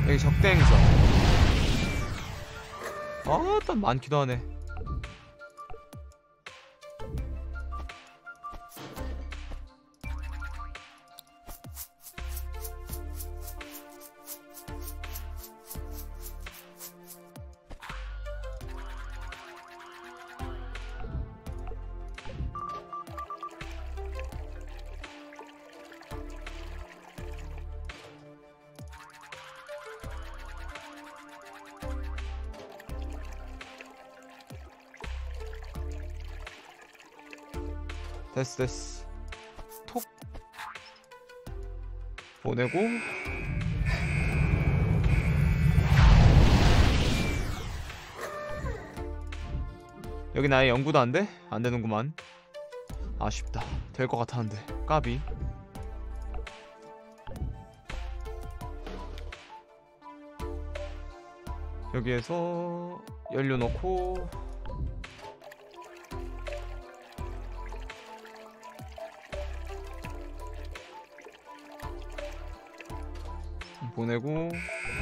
여기 적대 행성. 아, 딱 많기도 하네. 됐어 됐어. 톡 보내고 여긴 아예 연구도 안 돼? 안 되는구만. 아쉽다. 될 것 같았는데 까비. 여기에서 연료 넣고 보내고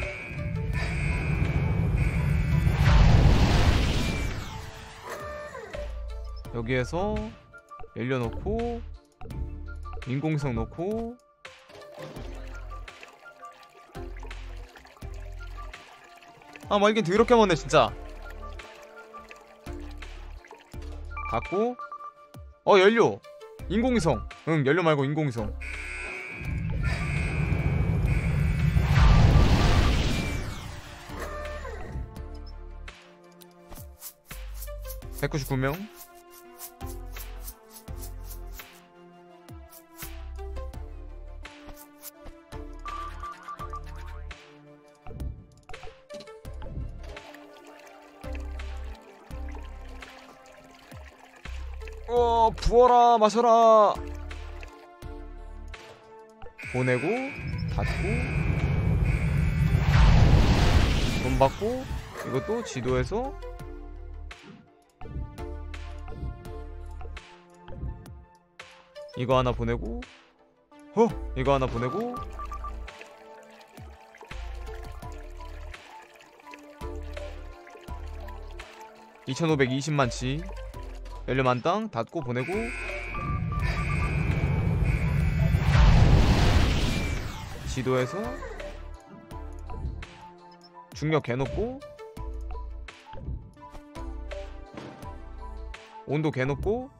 여기에서 연료 넣고 인공위성 넣고 아 말긴 더럽게 먹네 진짜. 닫고 어 연료 인공위성. 응 연료 말고 인공위성. 백구십구 명. 어 부어라 마셔라. 보내고 닫고 돈 받고 이것도 지도에서 이거 하나 보내고 어 이거 하나 보내고 이천오백이십만치 연료 만땅 닫고 보내고 지도에서 중력 개놓고 온도 개놓고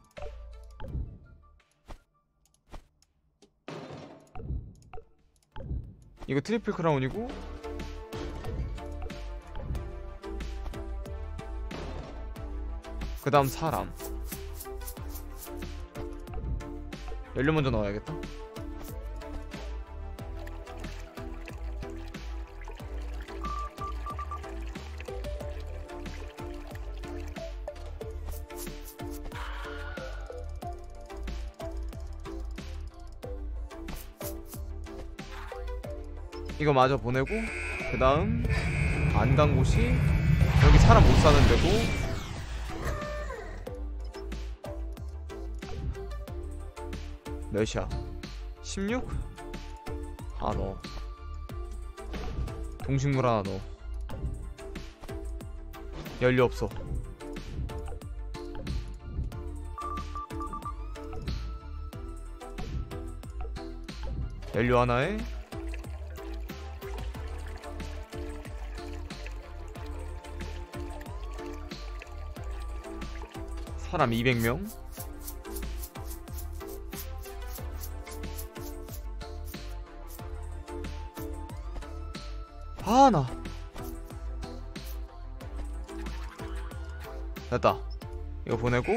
이거 트리플 크라운이고 그 다음 사람. 연료 먼저 넣어야겠다. 이거 마저 보내고 그 다음 안 간 곳이 여기 사람 못 사는 데고 몇이야? 십육? 하나 넣어. 동식물 하나 넣어. 연료 없어. 연료 하나에 사람 이백 명. 아, 나 됐다. 이거 보내고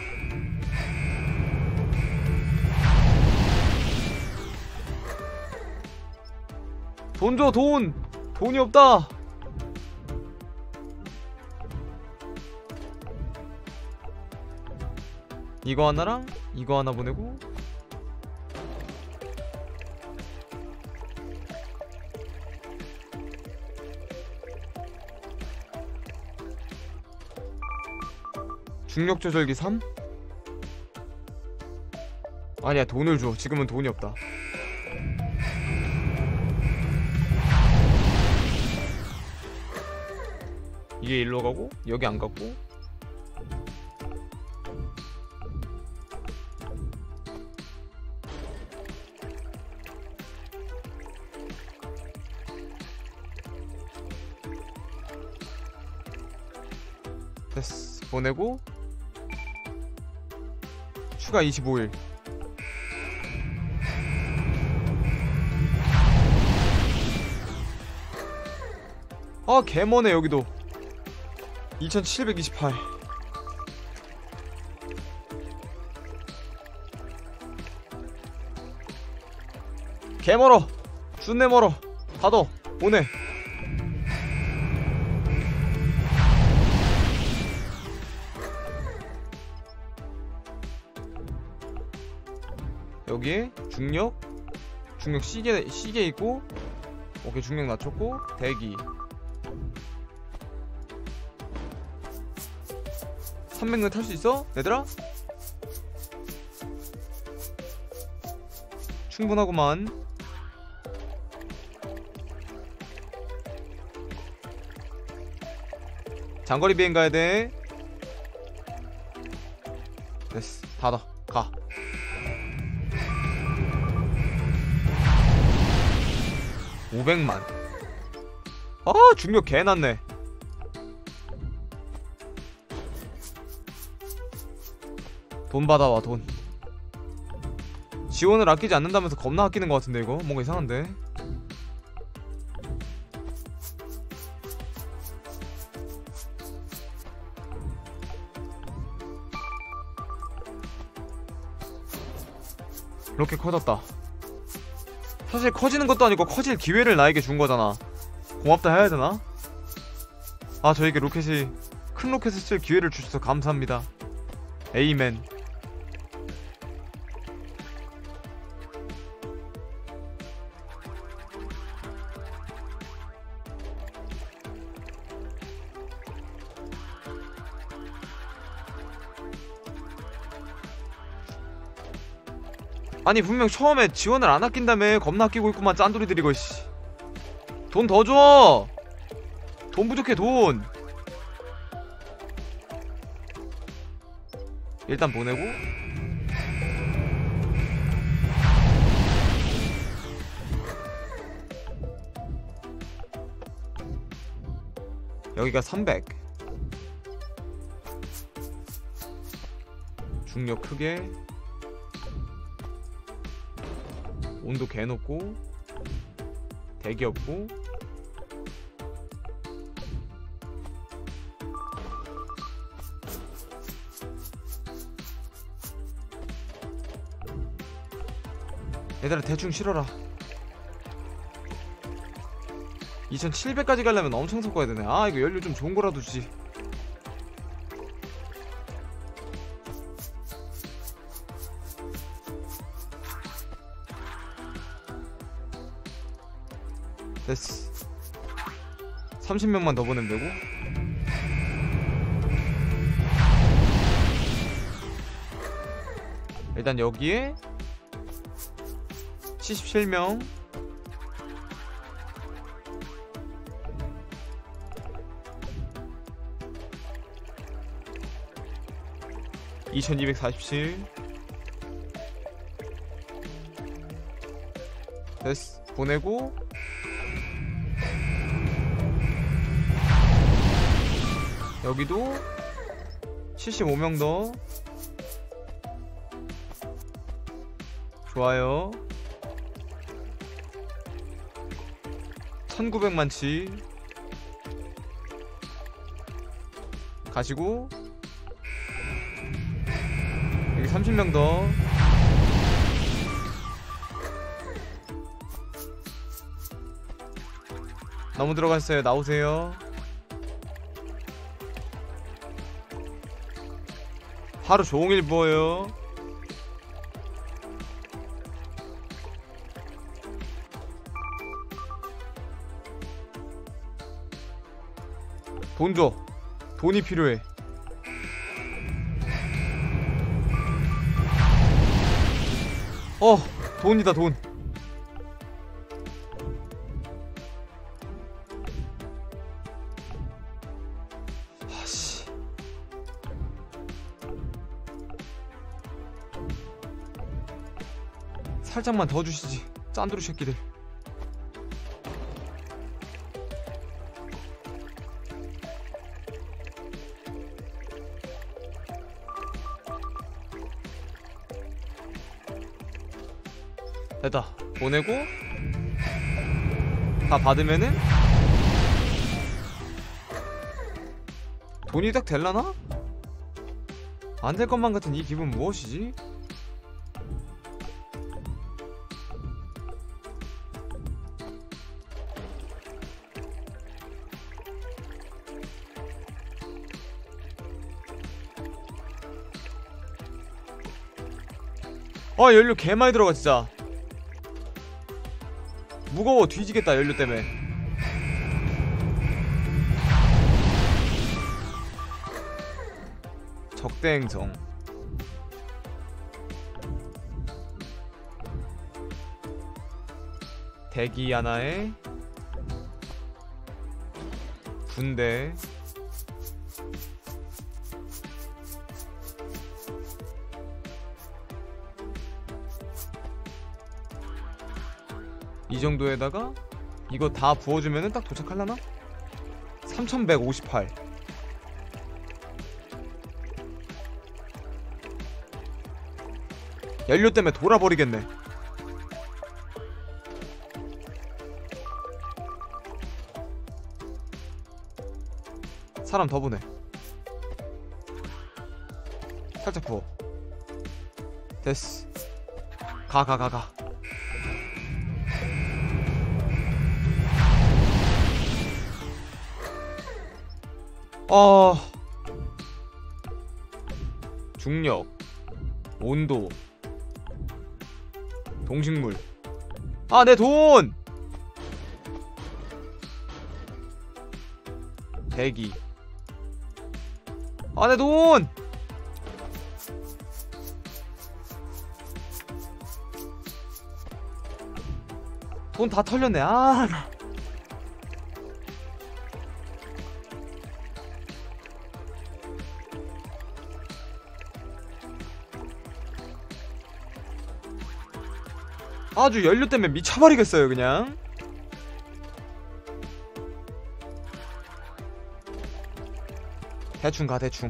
돈 줘, 돈! 돈이 없다! 이거 하나랑 이거 하나 보내고 중력 조절기 삼? 아니야, 돈을 줘. 지금은 돈이 없다. 이게 일로 가고 여기 안 갔고. 됐어. 보내고 추가 이십오 일. 아 개머네 여기도. 이천칠백이십팔. 개멀어. 준내 멀어. 닫어. 보내. 여기에 중력 중력 시계 시계 있고. 오케이 중력 낮췄고 대기. 삼백 명 탈 수 있어? 얘들아? 충분하구만. 장거리 비행 가야돼. 됐어. 닫아. 가. 오백만. 아 중력 개났네. 돈 받아와 돈. 지원을 아끼지 않는다면서 겁나 아끼는 것 같은데 이거? 뭔가 이상한데? 이렇게 커졌다. 사실 커지는 것도 아니고 커질 기회를 나에게 준 거잖아. 고맙다 해야 되나? 아 저에게 로켓이 큰 로켓을 쓸 기회를 주셔서 감사합니다. 에이맨. 아니 분명 처음에 지원을 안 아낀다며. 겁나 아끼고 있구만 짠돌이들이고. 씨. 돈 더 줘. 돈 부족해 돈. 일단 보내고. 여기가 삼백. 중력 크게. 온도 개 높고 대기 없고. 얘들아 대충 실어라. 이천칠백까지 가려면 엄청 섞어야 되네. 아 이거 연료 좀 좋은 거라도 주지. 됐어. 삼십 명만 더 보내면 되고. 일단 여기에 칠십칠 명. 이천이백사십칠. 됐어. 보내고. 여기도 칠십오 명 더. 좋아요. 천구백만치 가시고. 여기 삼십 명 더. 너무 들어갔어요. 나오세요. 하루 종일 부어요. 돈 줘. 돈이 필요해. 어, 돈이다 돈. 살짝만 더 주시지 짠두루 새끼들. 됐다. 보내고 다 받으면은 돈이 딱 될라나? 안 될 것만 같은 이 기분 무엇이지? 아 연료 개 많이 들어가 진짜. 무거워 뒤지겠다 연료 때문에. 적대 행성. 대기 하나에 군대. 이 정도에다가 이거 다 부어주면은 딱 도착하려나? 삼천백오십팔. 연료 때문에 돌아버리겠네. 사람 더 보내. 살짝 부어. 됐어. 가 가 가 가. 어... 중력, 온도, 동식물. 아, 내 돈! 대기. 아, 내 돈! 돈 다 털렸네. 아, 나. 아주 연료 때문에 미쳐버리겠어요 그냥. 대충 가 대충.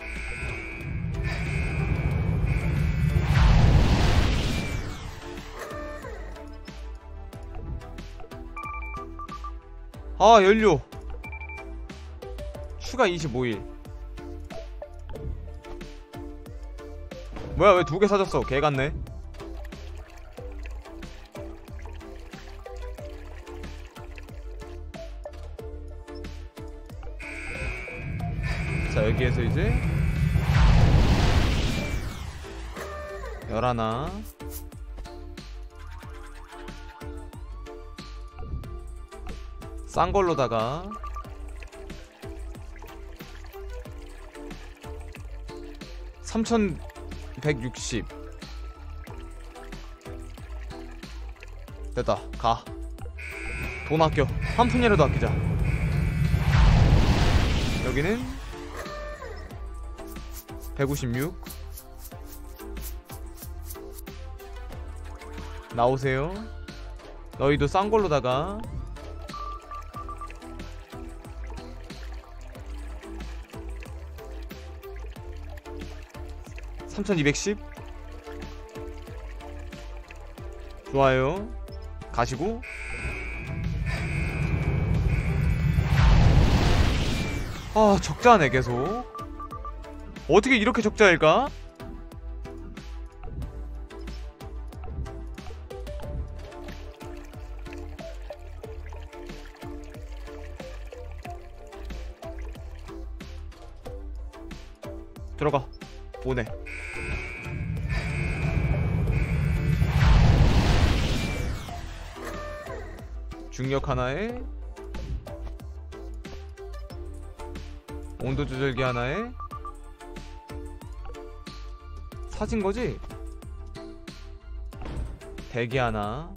아 연료 추가 이십오 일. 뭐야 왜 두 개 사줬어. 개 같네. 자 여기에서 이제 열하나. 싼 걸로다가 삼천백육십. 됐다. 가. 돈 아껴. 한 푼이라도 아끼자. 여기는 백오십육. 나오세요. 너희도 싼 걸로다가 삼천이백십. 좋아요. 가시고 아 적자네 계속. 어떻게 이렇게 적자일까? 들어가. 보내. 중력 하나에 온도 조절기 하나에 사진 거지? 대기 하나.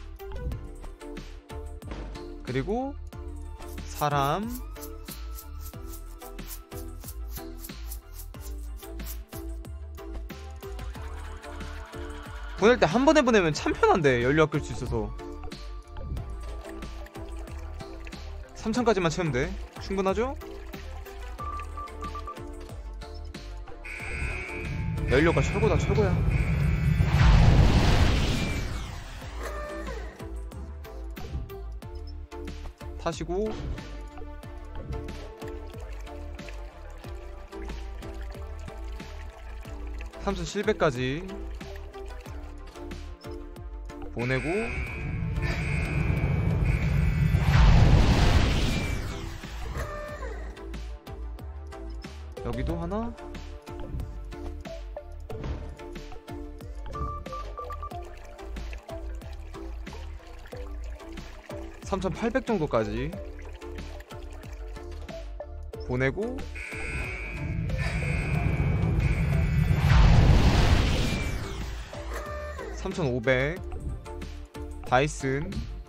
그리고 사람. 보낼 때 한 번에 보내면 참 편한데 연료 아낄 수 있어서. 삼천까지만 채우면 돼. 충분하죠? 연료가 최고다 최고야. 타시고 삼천칠백까지 보내고 여기도 하나. 삼천팔백 정도까지 보내고 삼천오백 다이슨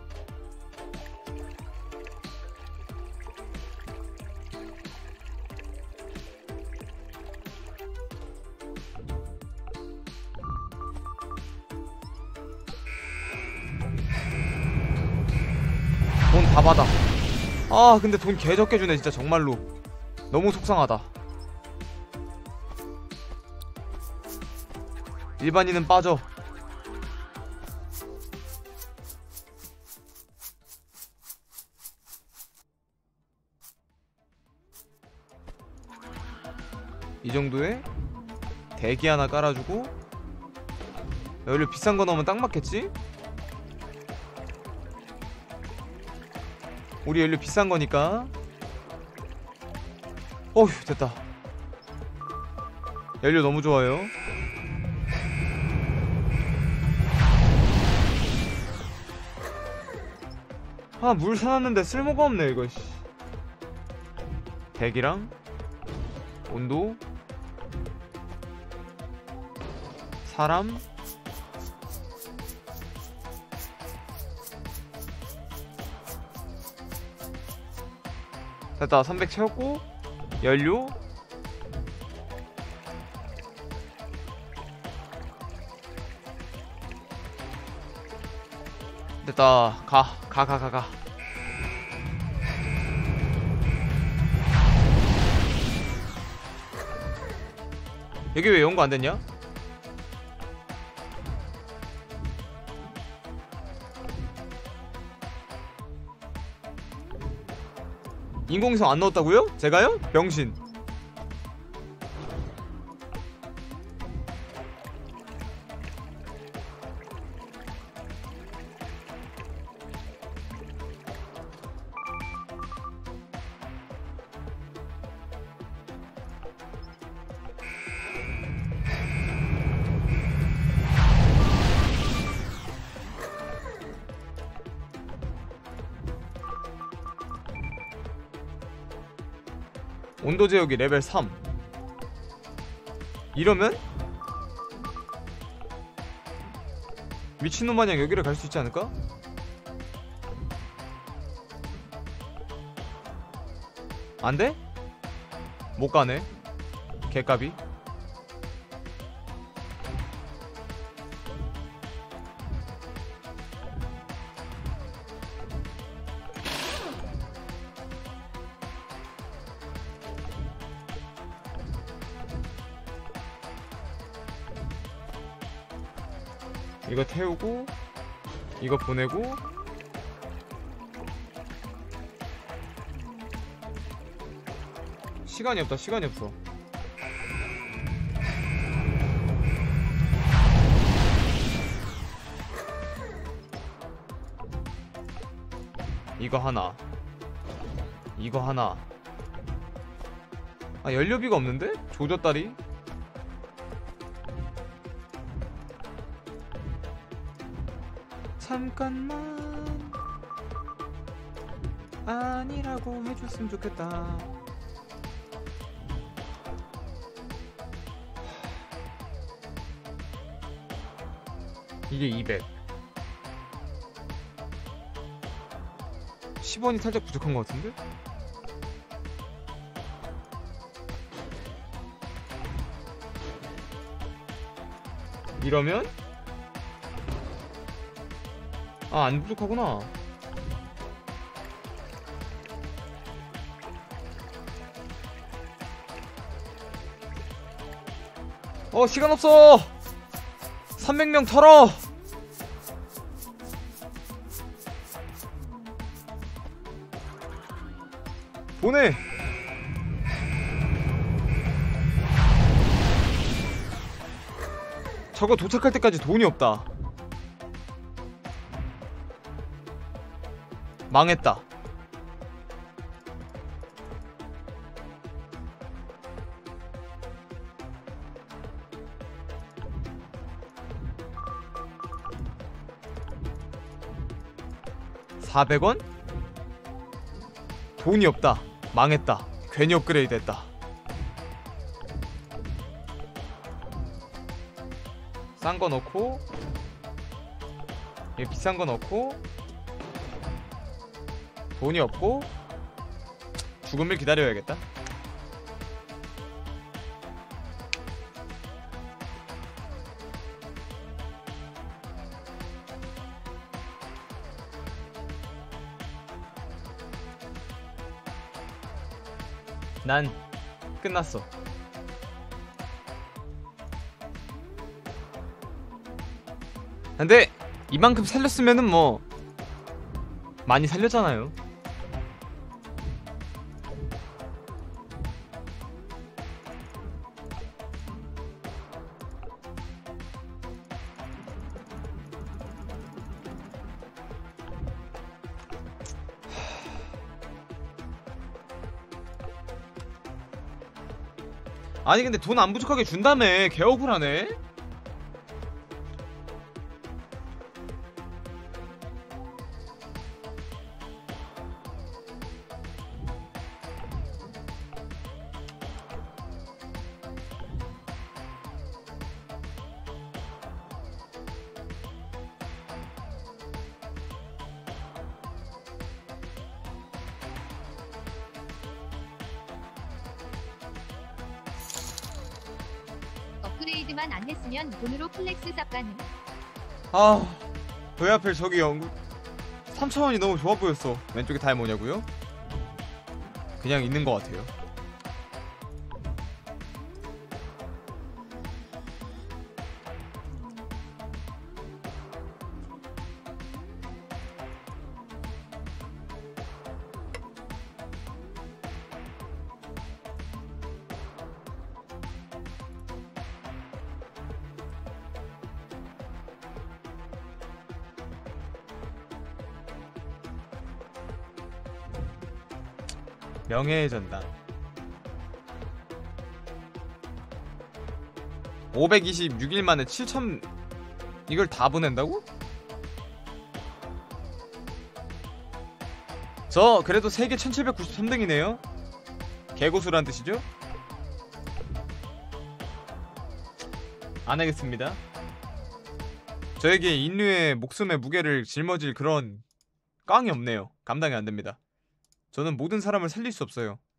돈 다 받아. 아 근데 돈 개적게 주네 진짜. 정말로 너무 속상하다. 일반인은 빠져. 이 정도에 대기 하나 깔아주고 연료 비싼 거 넣으면 딱 맞겠지? 우리 연료 비싼 거니까. 어휴 됐다. 연료 너무 좋아요. 아 물 사놨는데 쓸모가 없네 이거. 대기랑 온도 사람 됐다. 삼백 채웠고 연료 됐다. 가 가 가 가 가. 여기 왜 연구 안 됐냐? 인공위성 안 넣었다고요? 제가요? 병신. 온도 제어기 레벨 삼. 이러면 미친놈 마냥 여기를 갈 수 있지 않을까? 안 돼? 못 가네. 개값이. 이거 태우고 이거 보내고 시간이 없다. 시간이 없어. 이거 하나 이거 하나. 아 연료비가 없는데? 조졌다리. 잠깐만 아니라고 해줬으면 좋겠다. 이게 이백. 십 원이 살짝 부족한 것 같은데? 이러면 아, 안 부족하구나. 어, 시간 없어. 삼백 명 털어. 보내. 저거 도착할 때까지 돈이 없다. 망했다. 사백 원? 돈이 없다. 망했다. 괜히 업그레이드 했다. 싼 거 넣고, 이 비싼 거 넣고, 돈이 없고, 죽음을 기다려야겠다. 난 끝났어. 근데 이만큼 살렸으면은 뭐 많이 살렸잖아요. 아니 근데 돈 안 부족하게 준다며. 개 억울하네. 업그레이드만 안 했으면 돈으로 플렉스 쌉 가능. 아, 왜 하필 저기 연구 삼천 원이 너무 좋아 보였어. 왼쪽에 다 뭐냐고요? 그냥 있는 것 같아요. 명예의 전당. 오백이십육 일 만에 칠천. 이걸 다 보낸다고? 저 그래도 세계 천칠백구십삼 등이네요 개고수란 뜻이죠? 안 하겠습니다. 저에게 인류의 목숨의 무게를 짊어질 그런 깡이 없네요. 감당이 안 됩니다. 저는 모든 사람을 살릴 수 없어요.